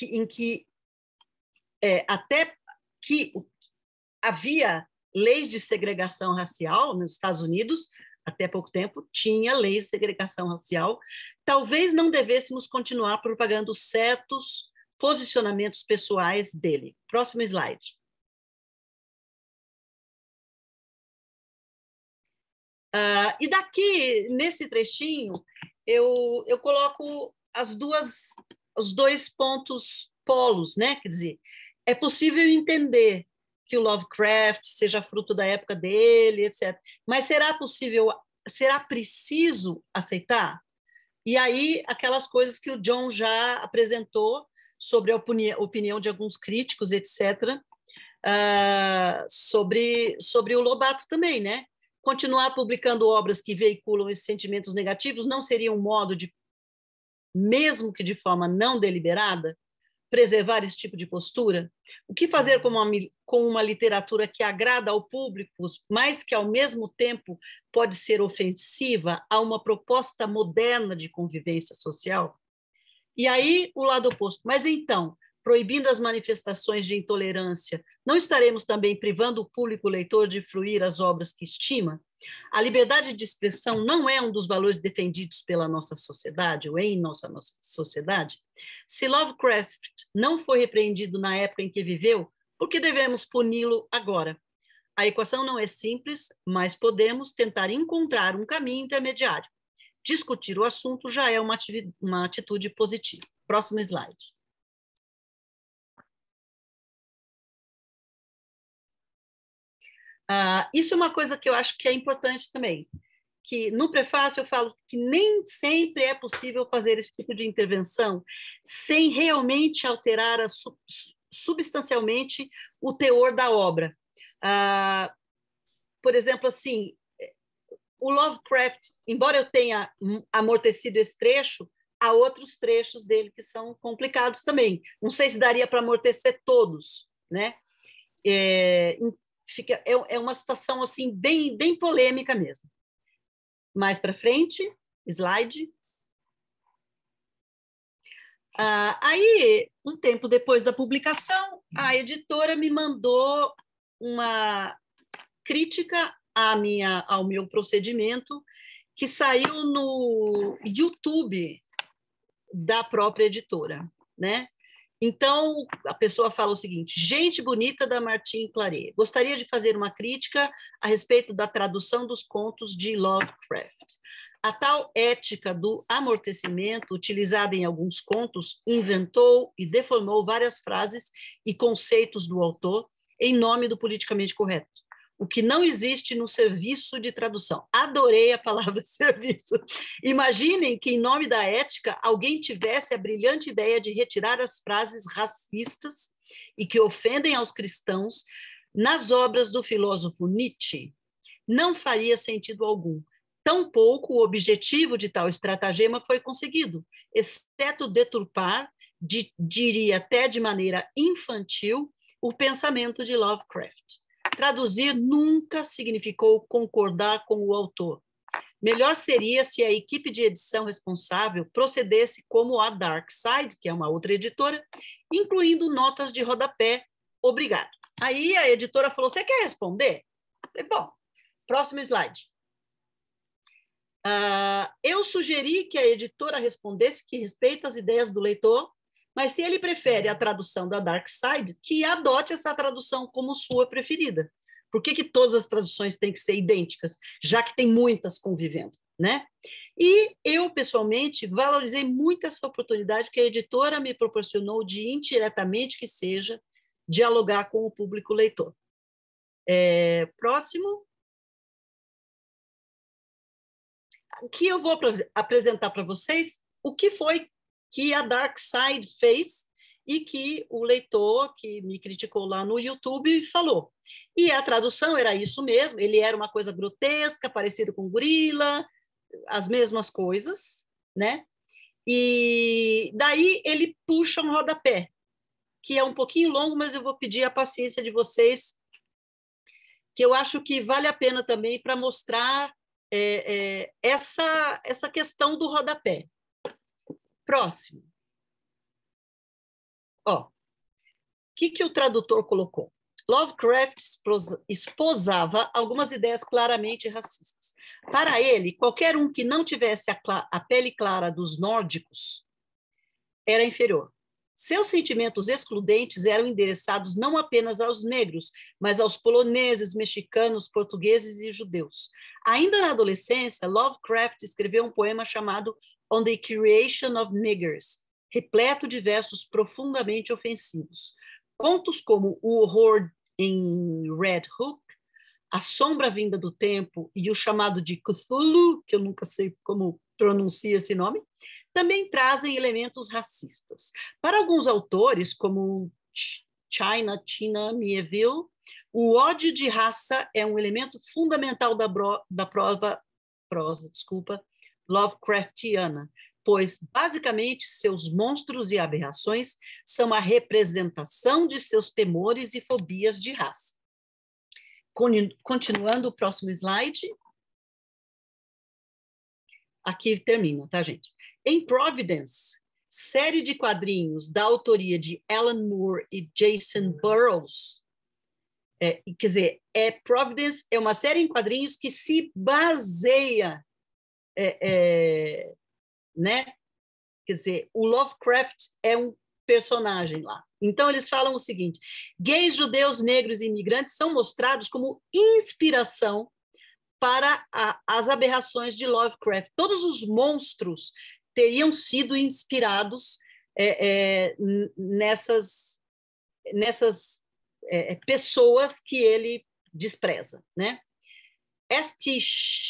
até que havia leis de segregação racial nos Estados Unidos, até pouco tempo, tinha leis de segregação racial. Talvez não devêssemos continuar propagando certos posicionamentos pessoais dele. Próximo slide. E daqui, nesse trechinho, eu coloco os dois pontos polos, né? Quer dizer, é possível entender que o Lovecraft seja fruto da época dele, etc. Mas será preciso aceitar? E aí, aquelas coisas que o John já apresentou sobre a opinião de alguns críticos, etc., sobre o Lobato também, né? Continuar publicando obras que veiculam esses sentimentos negativos não seria um modo de, mesmo que de forma não deliberada, preservar esse tipo de postura? O que fazer com uma literatura que agrada ao público, mas que, ao mesmo tempo, pode ser ofensiva a uma proposta moderna de convivência social? E aí, o lado oposto. Mas, então, proibindo as manifestações de intolerância, não estaremos também privando o público leitor de fruir as obras que estima? A liberdade de expressão não é um dos valores defendidos pela nossa sociedade, ou em nossa sociedade? Se Lovecraft não foi repreendido na época em que viveu, por que devemos puni-lo agora? A equação não é simples, mas podemos tentar encontrar um caminho intermediário. Discutir o assunto já é uma atitude positiva. Próximo slide. Isso é uma coisa que eu acho que é importante também, que no prefácio eu falo que nem sempre é possível fazer esse tipo de intervenção sem realmente alterar substancialmente o teor da obra. Por exemplo, assim, o Lovecraft, embora eu tenha amortecido esse trecho, há outros trechos dele que são complicados também. Não sei se daria para amortecer todos, né? É uma situação assim bem polêmica mesmo. Mais para frente, slide. Aí, um tempo depois da publicação, a editora me mandou uma crítica ao meu procedimento, que saiu no YouTube da própria editora, né? Então, a pessoa fala o seguinte: gente bonita da Martine Claret, gostaria de fazer uma crítica a respeito da tradução dos contos de Lovecraft. A tal ética do amortecimento, utilizada em alguns contos, inventou e deformou várias frases e conceitos do autor em nome do politicamente correto, o que não existe no serviço de tradução. Adorei a palavra serviço. Imaginem que, em nome da ética, alguém tivesse a brilhante ideia de retirar as frases racistas e que ofendem aos cristãos nas obras do filósofo Nietzsche. Não faria sentido algum. Tampouco o objetivo de tal estratagema foi conseguido, exceto deturpar, diria até de maneira infantil, o pensamento de Lovecraft. Traduzir nunca significou concordar com o autor. Melhor seria se a equipe de edição responsável procedesse como a Dark Side, que é uma outra editora, incluindo notas de rodapé. Obrigado. Aí a editora falou: você quer responder? Falei, bom, próximo slide. Eu sugeri que a editora respondesse que respeita as ideias do leitor, mas se ele prefere a tradução da Dark Side, que adote essa tradução como sua preferida. Por que todas as traduções têm que ser idênticas, já que tem muitas convivendo, né? E eu, pessoalmente, valorizei muito essa oportunidade que a editora me proporcionou de, indiretamente que seja, dialogar com o público leitor. Próximo. Aqui eu vou apresentar para vocês o que foi que a Dark Side fez e que o leitor que me criticou lá no YouTube falou. E a tradução era isso mesmo, ele era uma coisa grotesca, parecido com gorila, as mesmas coisas, né? E daí ele puxa um rodapé, que é um pouquinho longo, mas eu vou pedir a paciência de vocês, que eu acho que vale a pena também para mostrar essa questão do rodapé. Próximo. O que o tradutor colocou? Lovecraft esposava algumas ideias claramente racistas. Para ele, qualquer um que não tivesse a pele clara dos nórdicos era inferior. Seus sentimentos excludentes eram endereçados não apenas aos negros, mas aos poloneses, mexicanos, portugueses e judeus. Ainda na adolescência, Lovecraft escreveu um poema chamado On the Creation of Niggers, repleto de versos profundamente ofensivos. Contos como O Horror em Red Hook, A Sombra Vinda do Tempo e o chamado de Cthulhu, que eu nunca sei como pronuncia esse nome, também trazem elementos racistas. Para alguns autores, como Tina Mieville, o ódio de raça é um elemento fundamental da prosa Lovecraftiana, pois, basicamente, seus monstros e aberrações são a representação de seus temores e fobias de raça. Continuando o próximo slide. Aqui termina, tá, gente? Em Providence, série de quadrinhos da autoria de Alan Moore e Jason Burrows, quer dizer, Providence é uma série em quadrinhos que se baseia, né? Quer dizer, o Lovecraft é um personagem lá. Então, eles falam o seguinte: gays, judeus, negros e imigrantes são mostrados como inspiração para as aberrações de Lovecraft. Todos os monstros teriam sido inspirados nessas pessoas que ele despreza, né? Este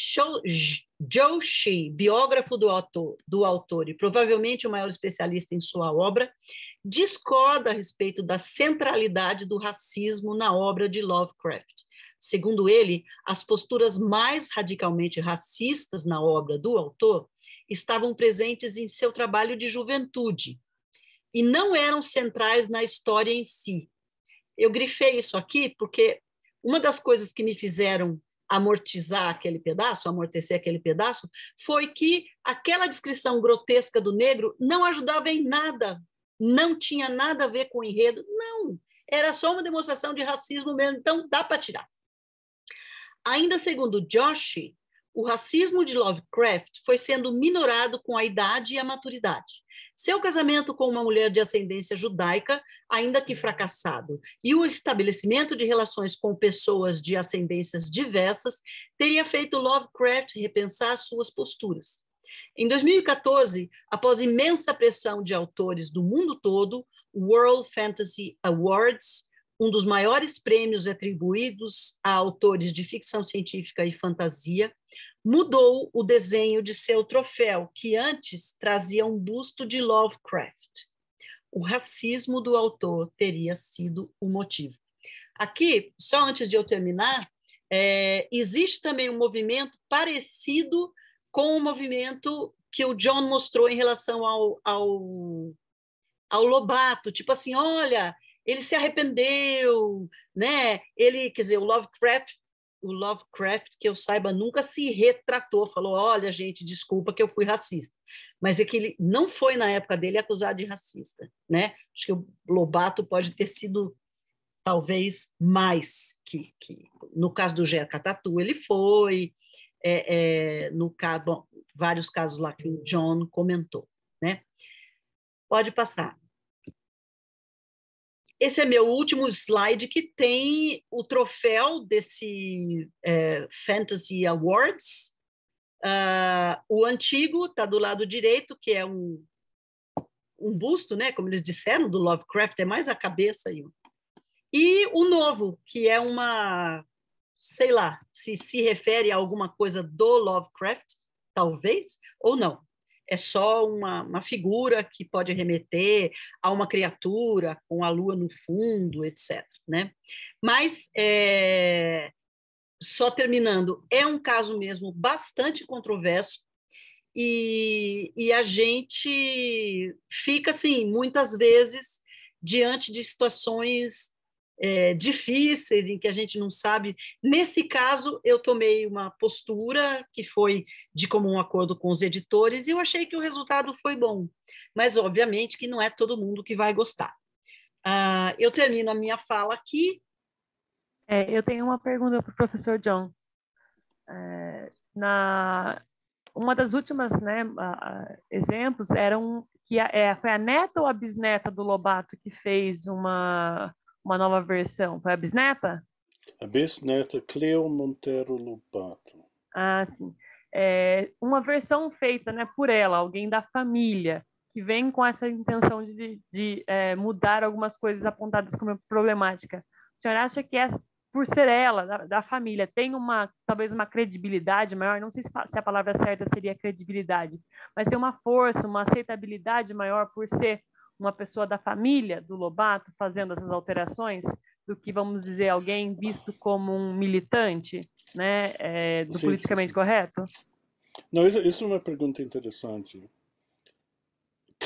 Joshi, biógrafo do autor e provavelmente o maior especialista em sua obra, discorda a respeito da centralidade do racismo na obra de Lovecraft. Segundo ele, as posturas mais radicalmente racistas na obra do autor estavam presentes em seu trabalho de juventude e não eram centrais na história em si. Eu grifei isso aqui porque uma das coisas que me fizeram amortecer aquele pedaço, foi que aquela descrição grotesca do negro não ajudava em nada, não tinha nada a ver com o enredo, não, era só uma demonstração de racismo mesmo, então dá para tirar. Ainda segundo Joshi, o racismo de Lovecraft foi sendo minorado com a idade e a maturidade. Seu casamento com uma mulher de ascendência judaica, ainda que fracassado, e o estabelecimento de relações com pessoas de ascendências diversas teria feito Lovecraft repensar suas posturas. Em 2014, após imensa pressão de autores do mundo todo, o World Fantasy Awards, um dos maiores prêmios atribuídos a autores de ficção científica e fantasia, mudou o desenho de seu troféu, que antes trazia um busto de Lovecraft. O racismo do autor teria sido o motivo. Aqui, só antes de eu terminar, existe também um movimento parecido com o movimento que o John mostrou em relação ao Lobato, tipo assim, olha, ele se arrependeu, né? Ele, quer dizer, o Lovecraft, que eu saiba, nunca se retratou, falou, olha, gente, desculpa que eu fui racista. Mas é que ele não foi, na época dele, acusado de racista, né? Acho que o Lobato pode ter sido, talvez, mais que no caso do Jerka Tatu, ele foi, no caso, bom, vários casos lá que o John comentou, né? Pode passar. Esse é meu último slide, que tem o troféu desse Fantasy Awards. O antigo está do lado direito, que é um busto, né, como eles disseram, do Lovecraft, é mais a cabeça. E o novo, que é uma, sei lá, se refere a alguma coisa do Lovecraft, talvez, ou não. É só uma figura que pode remeter a uma criatura com a lua no fundo, etc. Né? Mas, só terminando, é um caso mesmo bastante controverso e a gente fica, assim, muitas vezes diante de situações difíceis, em que a gente não sabe. Nesse caso, eu tomei uma postura que foi de comum acordo com os editores e eu achei que o resultado foi bom, mas obviamente que não é todo mundo que vai gostar. Eu termino a minha fala aqui. Eu tenho uma pergunta para o professor John. Uma das últimas, né, exemplos eram que foi a neta ou a bisneta do Lobato que fez uma nova versão? Foi a bisneta? A bisneta Cleo Monteiro Lobato. Ah, sim. Uma versão feita, né, por ela, alguém da família, que vem com essa intenção de mudar algumas coisas apontadas como problemática. O senhor acha que por ser ela, da família, tem talvez uma credibilidade maior? Não sei se a palavra certa seria credibilidade, mas tem uma força, uma aceitabilidade maior por ser uma pessoa da família do Lobato fazendo essas alterações, do que, vamos dizer, alguém visto como um militante, né, do sim, politicamente sim. correto? Não, isso é uma pergunta interessante.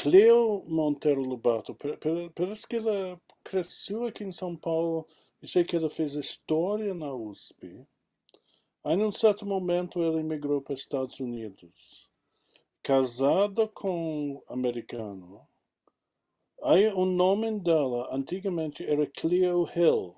Cleo Monteiro Lobato, parece que ela cresceu aqui em São Paulo, e sei que ela fez história na USP. Aí, num certo momento, ela emigrou para os Estados Unidos, casada com um americano. Aí, o nome dela, antigamente, era Cleo Hill.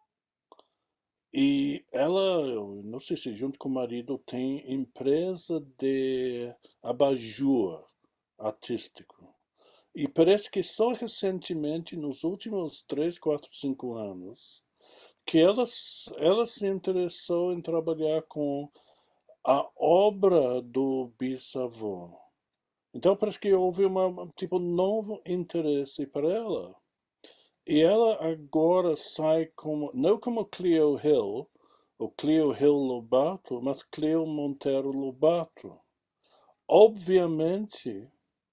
E ela, eu não sei se junto com o marido, tem empresa de abajur artístico. E parece que só recentemente, nos últimos 3, 4, 5 anos, que ela se interessou em trabalhar com a obra do bisavô. Então parece que houve um tipo novo interesse para ela. E ela agora sai como, não como Cleo Hill, ou Cleo Hill Lobato, mas Cleo Monteiro Lobato. Obviamente,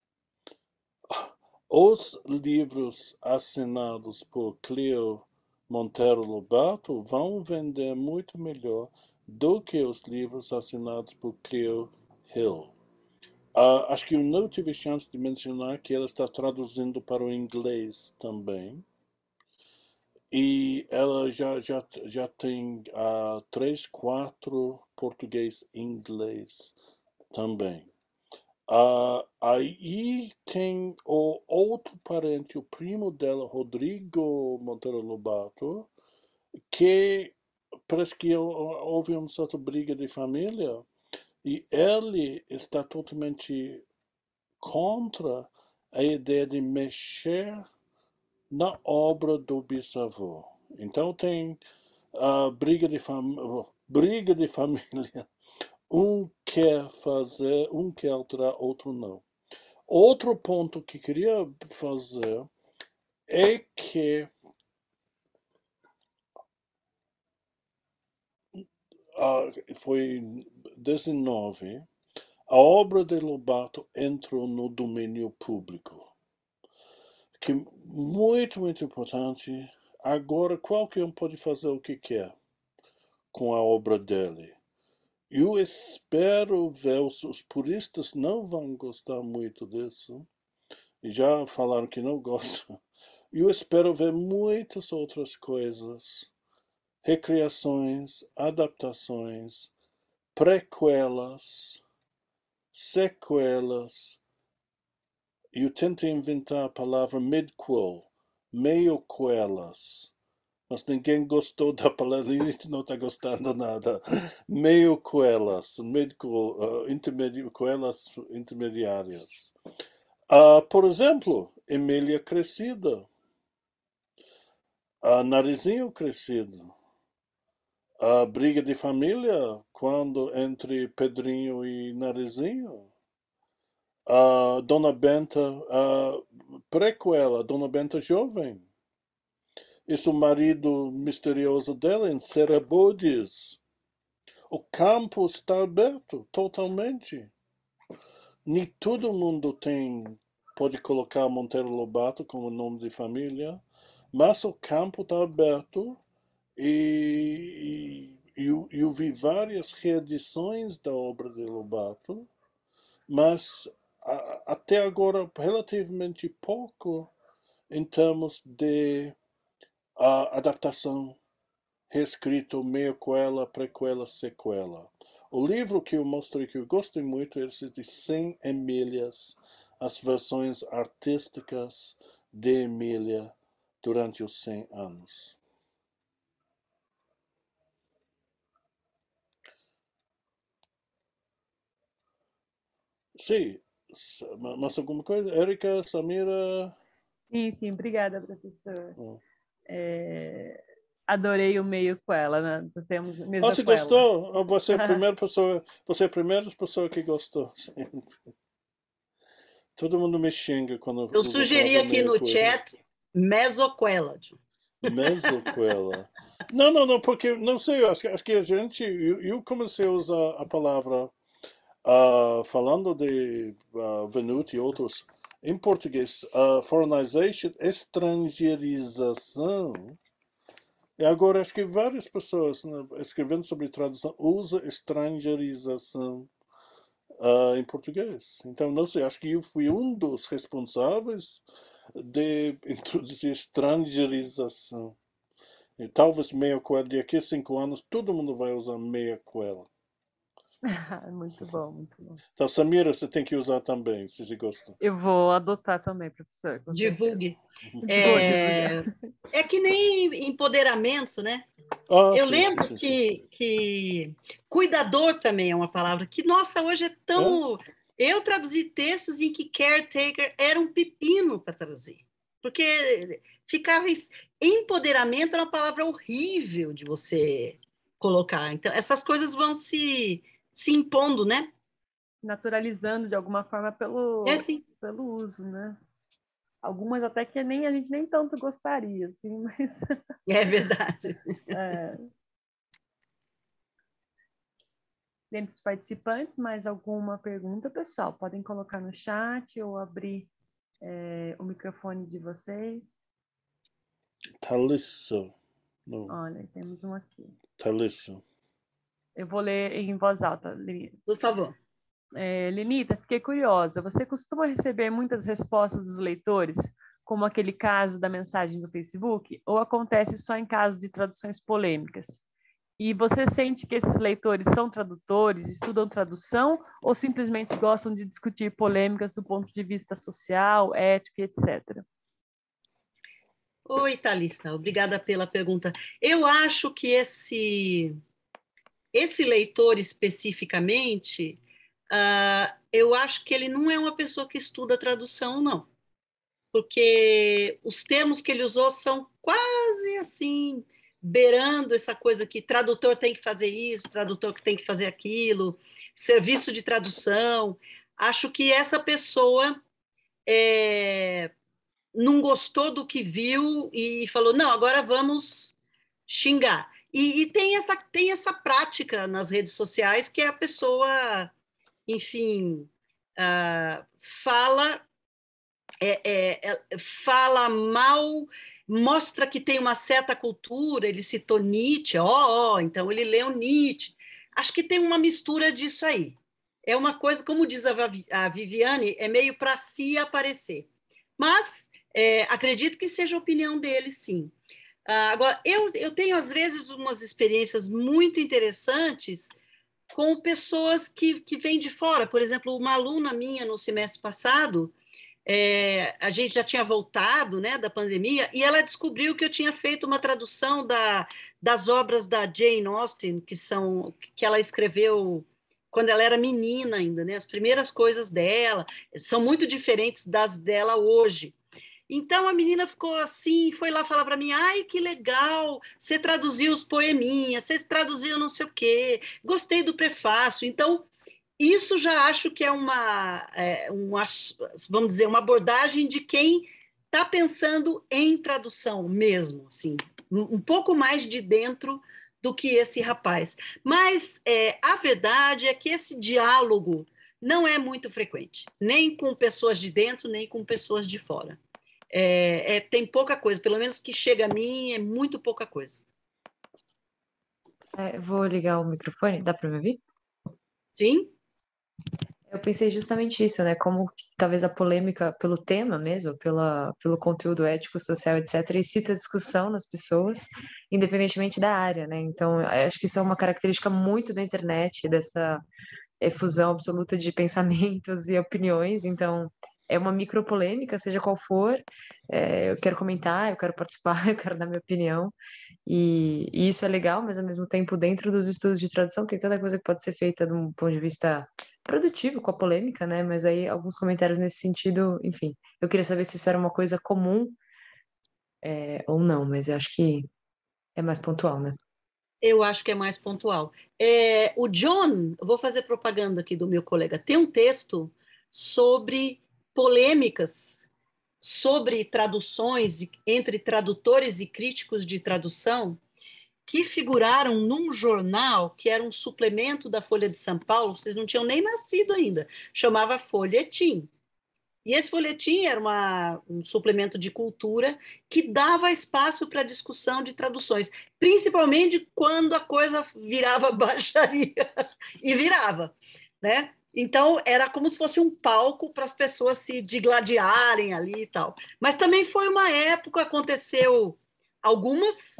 os livros assinados por Cleo Monteiro Lobato vão vender muito melhor do que os livros assinados por Cleo Hill. Acho que eu não tive chance de mencionar que ela está traduzindo para o inglês também. E ela já tem 3, 4 português e inglês também. Aí tem o outro parente, o primo dela, Rodrigo Monteiro Lobato, que parece que houve uma certa briga de família e ele está totalmente contra a ideia de mexer na obra do bisavô. Então tem briga de família. Um quer fazer, um quer alterar, outro não. Outro ponto que queria fazer é que foi 19, a obra de Lobato entrou no domínio público. Que muito importante. Agora qualquer um pode fazer o que quer com a obra dele. Eu espero ver, os puristas não vão gostar muito disso, e já falaram que não gostam. Eu espero ver muitas outras coisas, recriações, adaptações, prequelas, sequelas. Eu tentei inventar a palavra midquel, meioquelas. Mas ninguém gostou da palavra, e não está gostando nada. Meioquelas, coelas intermediárias. Por exemplo, Emília Crescida, Narizinho Crescido, a briga de família quando entre Pedrinho e Narizinho. Dona Benta, prequela, Dona Benta jovem. Esse o marido misterioso dela em Serabodes. O campo está aberto totalmente. Nem todo mundo pode colocar Monteiro Lobato como nome de família, mas o campo está aberto e eu vi várias reedições da obra de Lobato, mas até agora relativamente pouco em termos de adaptação, reescrito, meioquela, prequela, sequela. O livro que eu mostrei que eu gostei muito é esse de 100 Emílias, as versões artísticas de Emília durante os 100 anos. Sim, mas alguma coisa? Érica, Samira? Sim, obrigada, professor. Adorei o meio com ela, né? Temos mesma Você com ela. gostou? Você é a primeira pessoa que gostou. Todo mundo me xinga quando eu sugeri aqui no chat mesoquela. Mesoquela. Não, porque, não sei, acho que a gente, eu comecei a usar a palavra, falando de Venuti e outros, em português, foreignization, estrangeirização, e agora acho que várias pessoas, né, escrevendo sobre tradução, usam estrangeirização em português. Então, não sei, acho que eu fui um dos responsáveis de introduzir estrangeirização. E talvez meia coelho, daqui a 5 anos, todo mundo vai usar meia coelho. Muito bom, muito bom. Então, Samira, você tem que usar também, se você gosta. Eu vou adotar também, professor. Com Divulgue. Vou divulgar. É que nem empoderamento, né? Eu lembro que cuidador também é uma palavra que, nossa, hoje é tão... Eu traduzi textos em que caretaker era um pepino para traduzir. Porque ficava... Empoderamento era uma palavra horrível de você colocar. Então, essas coisas vão se impondo, né? Naturalizando de alguma forma pelo uso, né? Algumas até que a gente nem tanto gostaria, assim, mas... É verdade. Dentre os participantes, mais alguma pergunta, pessoal? Podem colocar no chat ou abrir o microfone de vocês. Talisso. Olha, temos um aqui. Talisso. Eu vou ler em voz alta, Lenita. Por favor. Lenita, fiquei curiosa. Você costuma receber muitas respostas dos leitores, como aquele caso da mensagem do Facebook, ou acontece só em casos de traduções polêmicas? E você sente que esses leitores são tradutores, estudam tradução, ou simplesmente gostam de discutir polêmicas do ponto de vista social, ético, etc.? Oi, Thalissa, obrigada pela pergunta. Eu acho que esse leitor especificamente, eu acho que ele não é uma pessoa que estuda tradução, não. Porque os termos que ele usou são quase assim, beirando essa coisa que tradutor tem que fazer isso, tradutor que tem que fazer aquilo, serviço de tradução. Acho que essa pessoa não gostou do que viu e falou, não, agora vamos xingar. E tem essa prática nas redes sociais que a pessoa, enfim, fala mal, mostra que tem uma certa cultura, ele citou Nietzsche, então ele leu Nietzsche. Acho que tem uma mistura disso aí. É uma coisa, como diz a Viviane, é meio para si aparecer. Mas acredito que seja a opinião dele, sim. Agora, eu tenho, às vezes, umas experiências muito interessantes com pessoas que vêm de fora. Por exemplo, uma aluna minha no semestre passado, a gente já tinha voltado, né, da pandemia, e ela descobriu que eu tinha feito uma tradução das obras da Jane Austen, que ela escreveu quando ela era menina ainda, né, as primeiras coisas dela, são muito diferentes das dela hoje. Então a menina ficou assim, foi lá falar para mim, ai, que legal, você traduziu os poeminhas, você traduziu não sei o quê, gostei do prefácio. Então, isso já acho que é vamos dizer, uma abordagem de quem está pensando em tradução mesmo, assim, um pouco mais de dentro do que esse rapaz. Mas a verdade é que esse diálogo não é muito frequente, nem com pessoas de dentro, nem com pessoas de fora. Tem pouca coisa, pelo menos que chega a mim, é muito pouca coisa. Vou ligar o microfone, dá para me ouvir? Sim? Eu pensei justamente isso, né? Como talvez a polêmica pelo tema mesmo, pelo conteúdo ético, social, etc., incita a discussão nas pessoas, independentemente da área, né? Então, acho que isso é uma característica muito da internet, dessa efusão absoluta de pensamentos e opiniões. Então, é uma micropolêmica, seja qual for. Eu quero comentar, eu quero participar, eu quero dar minha opinião. E isso é legal, mas ao mesmo tempo, dentro dos estudos de tradução, tem tanta coisa que pode ser feita de um ponto de vista produtivo com a polêmica, né? Mas aí alguns comentários nesse sentido, enfim. Eu queria saber se isso era uma coisa comum ou não, mas eu acho que é mais pontual, né? Eu acho que é mais pontual. O John, eu vou fazer propaganda aqui do meu colega, tem um texto sobre polêmicas sobre traduções entre tradutores e críticos de tradução que figuraram num jornal que era um suplemento da Folha de São Paulo, vocês não tinham nem nascido ainda, chamava Folhetim. E esse folhetim era um suplemento de cultura que dava espaço para discussão de traduções, principalmente quando a coisa virava baixaria, e virava, né? Então, era como se fosse um palco para as pessoas se digladiarem ali e tal. Mas também foi uma época, aconteceu algumas.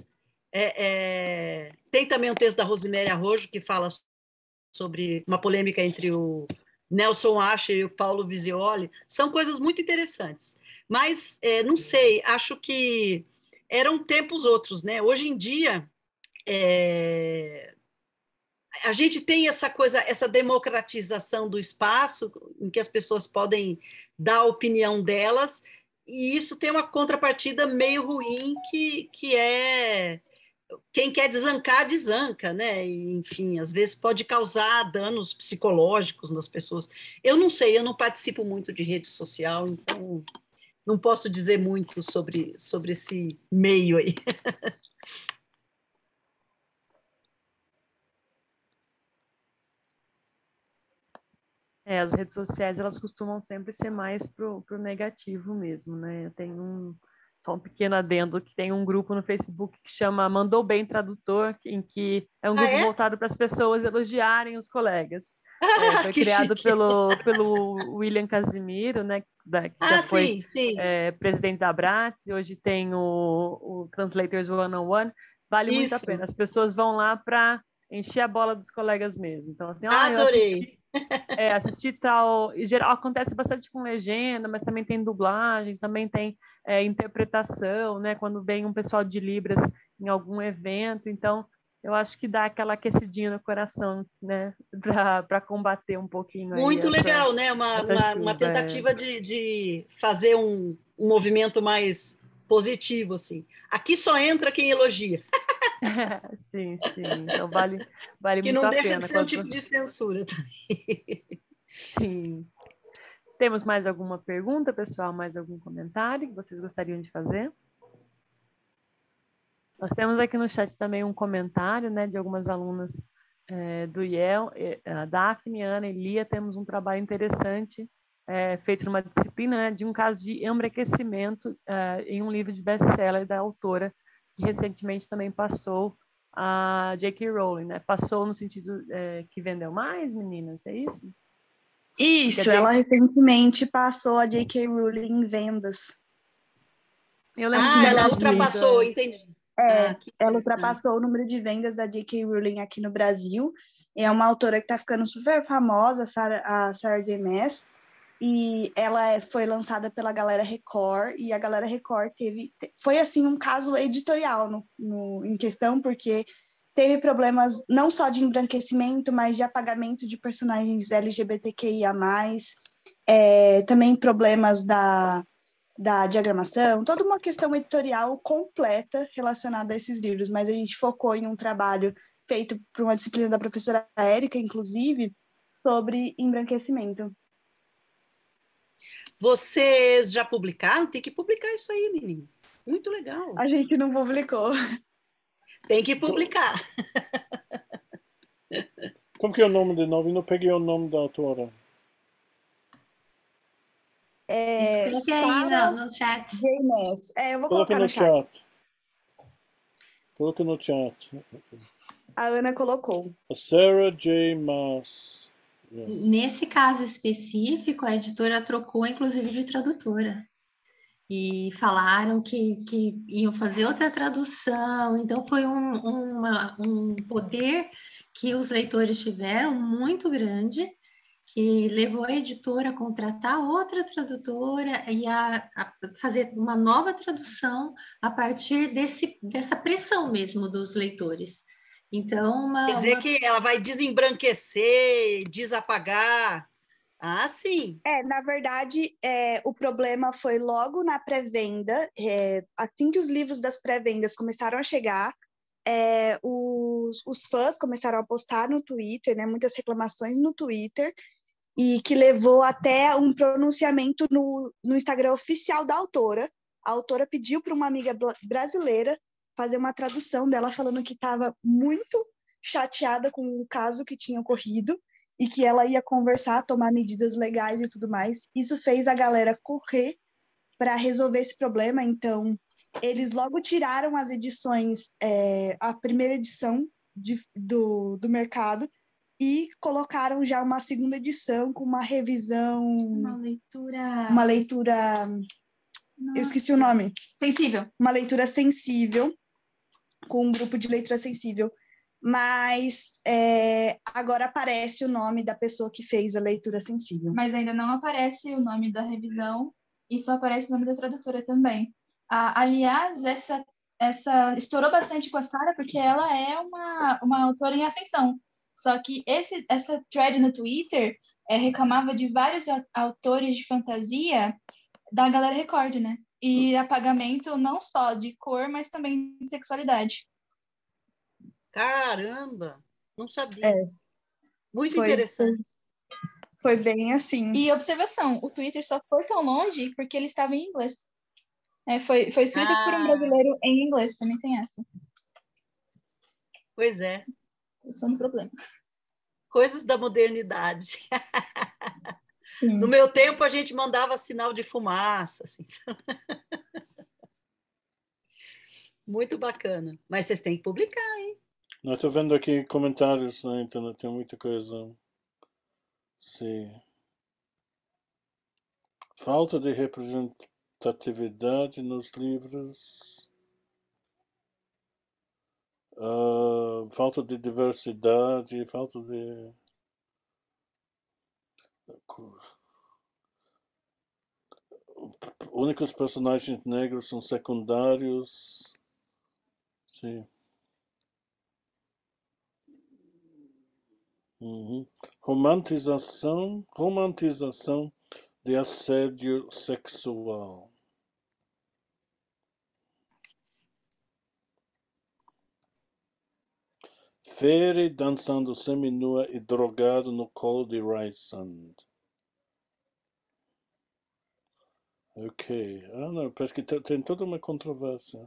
Tem também um texto da Rosiméria Arrojo que fala sobre uma polêmica entre o Nelson Asher e o Paulo Visioli. São coisas muito interessantes. Mas, não sei, acho que eram tempos outros, né? Hoje em dia, a gente tem essa coisa, essa democratização do espaço em que as pessoas podem dar a opinião delas, e isso tem uma contrapartida meio ruim, que é quem quer desancar, desanca, né? E, enfim, às vezes pode causar danos psicológicos nas pessoas. Eu não sei, eu não participo muito de rede social, então não posso dizer muito sobre esse meio aí. As redes sociais, elas costumam sempre ser mais pro negativo mesmo, né? Só um pequeno adendo, que tem um grupo no Facebook que chama Mandou Bem Tradutor, em que é um grupo voltado para as pessoas elogiarem os colegas. Foi criado pelo William Casimiro, né? Que já foi sim. presidente da Abrats, e hoje tem o Translators 101. Vale muito a pena. As pessoas vão lá para encher a bola dos colegas mesmo. Então, assim, Adorei. eu assisti tal... Em geral, acontece bastante com legenda, mas também tem dublagem, também tem interpretação, né? Quando vem um pessoal de Libras em algum evento. Então, eu acho que dá aquela aquecidinha no coração, né? Para combater um pouquinho. Muito legal, né? Uma tentativa de fazer um movimento mais positivo, assim. Aqui só entra quem elogia. Sim. Então vale que muito não a deixa pena. De ser um tipo de censura também. Sim. Temos mais alguma pergunta, pessoal? Mais algum comentário que vocês gostariam de fazer? Nós temos aqui no chat também um comentário, né, de algumas alunas do IEL, a Daphne, Ana e Lia. Temos um trabalho interessante feito numa disciplina, né, de um caso de embranquecimento em um livro de best-seller da autora, que recentemente também passou a J.K. Rowling, né? Passou no sentido que vendeu mais, meninas, é isso? Isso, ela recentemente passou a J.K. Rowling em vendas. Eu lembro ela ultrapassou, entendi. Ela ultrapassou o número de vendas da J.K. Rowling aqui no Brasil. É uma autora que está ficando super famosa, a Sarah J. Maas, e ela foi lançada pela Galera Record, e a Galera Record foi assim um caso editorial em questão, porque teve problemas não só de embranquecimento, mas de apagamento de personagens LGBTQIA+, também problemas da diagramação, toda uma questão editorial completa relacionada a esses livros, mas a gente focou em um trabalho feito por uma disciplina da professora Érica, inclusive, sobre embranquecimento. Vocês já publicaram? Tem que publicar isso aí, meninos. Muito legal. A gente não publicou. Tem que publicar. Como que é o nome de novo? Eu não peguei o nome da autora. Coloque aí no chat. J. Maas. Eu vou colocar no chat. Coloca no chat. A Ana colocou. A Sarah J. Maas. Nesse caso específico, a editora trocou, inclusive, de tradutora. E falaram que iam fazer outra tradução. Então, foi um poder que os leitores tiveram muito grande, que levou a editora a contratar outra tradutora e a fazer uma nova tradução a partir dessa pressão mesmo dos leitores. Então, quer dizer que ela vai desembranquecer, desapagar. Ah, sim. Na verdade, o problema foi logo na pré-venda, assim que os livros das pré-vendas começaram a chegar, os fãs começaram a postar no Twitter, né, muitas reclamações no Twitter, e que levou até um pronunciamento no Instagram oficial da autora. A autora pediu para uma amiga brasileira fazer uma tradução dela, falando que estava muito chateada com o caso que tinha ocorrido e que ela ia conversar, tomar medidas legais e tudo mais. Isso fez a galera correr para resolver esse problema. Então, eles logo tiraram as edições, a primeira edição do mercado, e colocaram já uma segunda edição com uma revisão, Uma leitura... eu esqueci o nome. Sensível. Uma leitura sensível, com um grupo de leitura sensível. Mas agora aparece o nome da pessoa que fez a leitura sensível. Mas ainda não aparece o nome da revisão e só aparece o nome da tradutora também. Aliás, essa estourou bastante com a Sarah porque ela é uma autora em ascensão. Só que essa thread no Twitter reclamava de vários autores de fantasia da Galera Record, né? E apagamento não só de cor, mas também de sexualidade. Caramba! Não sabia. Muito Foi, interessante. Foi bem assim. E observação, o Twitter só foi tão longe porque ele estava em inglês. Foi escrito por um brasileiro em inglês, também tem essa. Pois é. Só no problema. Coisas da modernidade. Sim. No meu tempo, a gente mandava sinal de fumaça. Assim. Muito bacana. Mas vocês têm que publicar, hein? Não, estou vendo aqui comentários na internet, tem muita coisa. Sim. Falta de representatividade nos livros. Falta de diversidade, falta de... Únicos personagens negros são secundários. Sim. Romantização de assédio sexual. Fairy dançando seminua e drogado no colo de Rysand. Ok. Não, parece que tem toda uma controvérsia.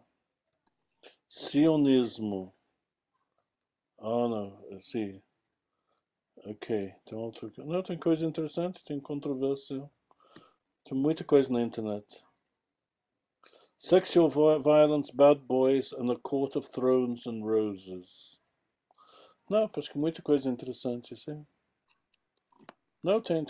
Sionismo. Não, sim. Ok. Não, tem coisa interessante, tem controvérsia. Tem muita coisa na internet. Sexual violence, bad boys, and a court of thrones and roses. Não, parece que muita coisa interessante, sim. Não, tem,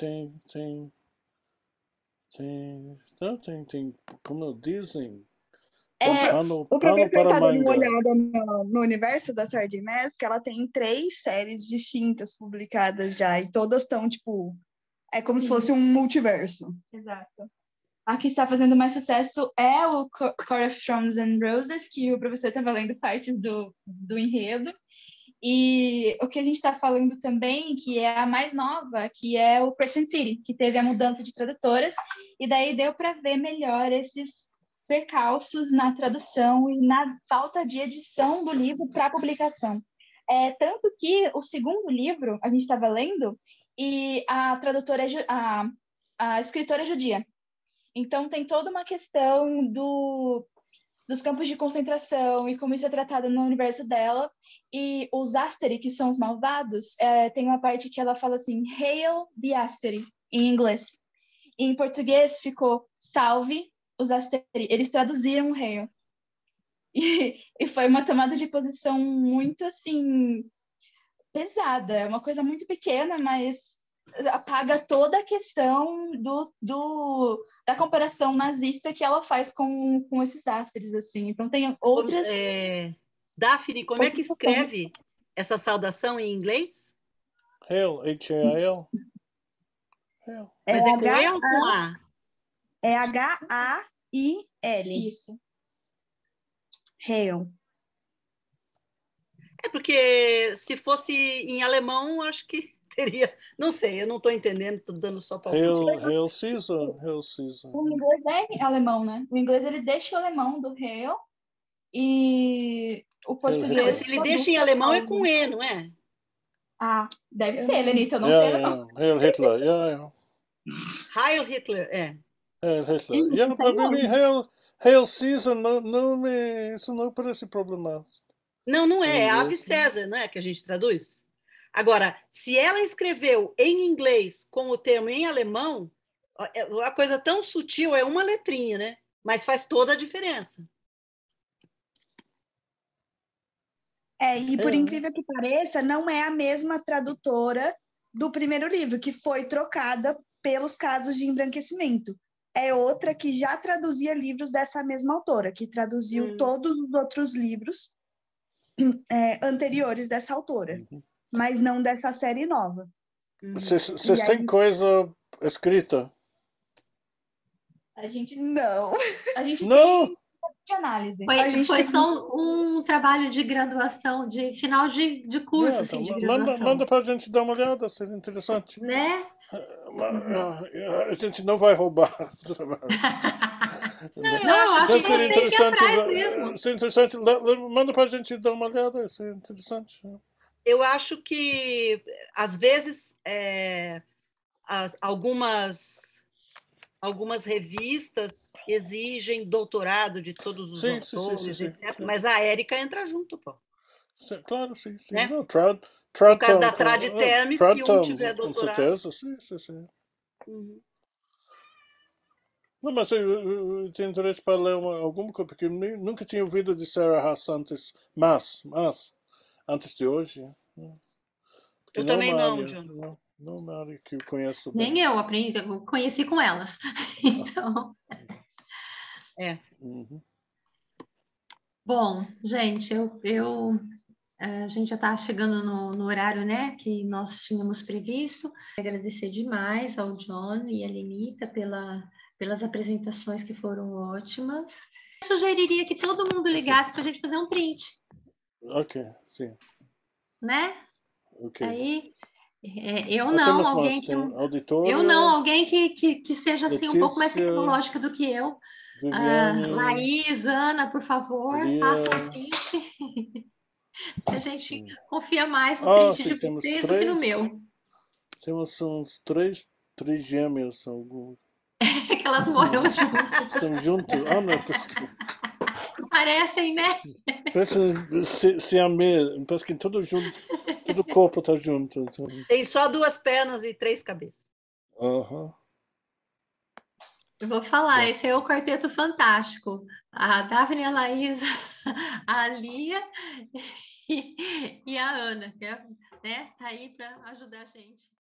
como dizem, O problema que eu estava dando uma olhada no universo da Sarah Maas, que ela tem 3 séries distintas publicadas já, e todas estão, tipo, é como se fosse um multiverso. Exato. A que está fazendo mais sucesso é o Court of Thrones and Roses, que o professor estava lendo parte do enredo. E o que a gente está falando também, que é a mais nova, que é o Crescent City, que teve a mudança de tradutoras, e daí deu para ver melhor esses percalços na tradução e na falta de edição do livro para publicação. Tanto que o segundo livro, a gente estava lendo, e a tradutora, a escritora é judia. Então, tem toda uma questão dos campos de concentração e como isso é tratado no universo dela. E os Asteri, que são os malvados, tem uma parte que ela fala assim, Hail the Asteri, em inglês. E em português ficou Salve os Asteri. Eles traduziram o Hail. E foi uma tomada de posição muito, assim, pesada. É uma coisa muito pequena, mas apaga toda a questão da comparação nazista que ela faz com esses Asteres, assim. Então tem outras... Daphne, como é que escreve essa saudação em inglês? Hail, H-A-L. Mas é com E ou com A? É H-A-I-L. Isso. Hail. Porque se fosse em alemão, acho que teria... Não sei, eu não estou entendendo, estou dando só palpite. Hail Caesar. O inglês é alemão, né? O inglês, ele deixa o alemão do Hail e o português... Não, se ele deixa em alemão é com E, não é? Deve ser, Lenita, eu não sei alemão. Hail Hitler, Heil Hitler, Hail Hitler. But really, Hail Caesar, isso não parece problemático. Não é Ave César, não é que a gente traduz? Agora, se ela escreveu em inglês com o termo em alemão, a coisa tão sutil, é uma letrinha, né? Mas faz toda a diferença. E por incrível que pareça, não é a mesma tradutora do primeiro livro, que foi trocada pelos casos de embranquecimento. É outra que já traduzia livros dessa mesma autora, que traduziu todos os outros livros anteriores dessa autora, mas não dessa série nova. Vocês têm coisa escrita? A gente Não. Não! tem de análise. Foi só um trabalho de graduação, de final de curso, assim, de graduação. Manda para a gente dar uma olhada, seria interessante. Né? A gente não vai roubar o trabalho. Não, eu acho que seria tem que ir atrás mesmo. Seria interessante. Manda para a gente dar uma olhada, seria interessante. Eu acho que, às vezes, algumas revistas exigem doutorado de todos os autores, etc. Mas a Érica entra junto, pô. Claro, sim. Né? No caso da Trad Terme, se um tiver doutorado. Com certeza, sim. Não, mas eu tenho interesse para ler alguma coisa, porque eu nunca tinha ouvido de Sarah Haas antes, mas antes de hoje. Eu também não, John. Não é uma área que eu conheço bem. Nem eu aprendi, eu conheci com elas. Então. Bom, gente, a gente já está chegando no horário, né, que nós tínhamos previsto. Agradecer demais ao John e à Lenita pelas apresentações que foram ótimas. Eu sugeriria que todo mundo ligasse para a gente fazer um print. Ok, sim. Né? Ok. Aí, alguém que seja assim, um pouco mais tecnológica do que eu. Laís, Ana, por favor, façam um print. A gente confia mais no print de vocês do que no meu. Temos uns três gêmeos. Que elas moram juntas. Estão juntos. Parecem, né? Parece siamês. Parece que tudo junto. Todo o corpo está junto. Tem só 2 pernas e 3 cabeças. Eu vou falar, esse é o Quarteto Fantástico. A Daphne, a Laís, a Lia e a Ana, que tá aí para ajudar a gente.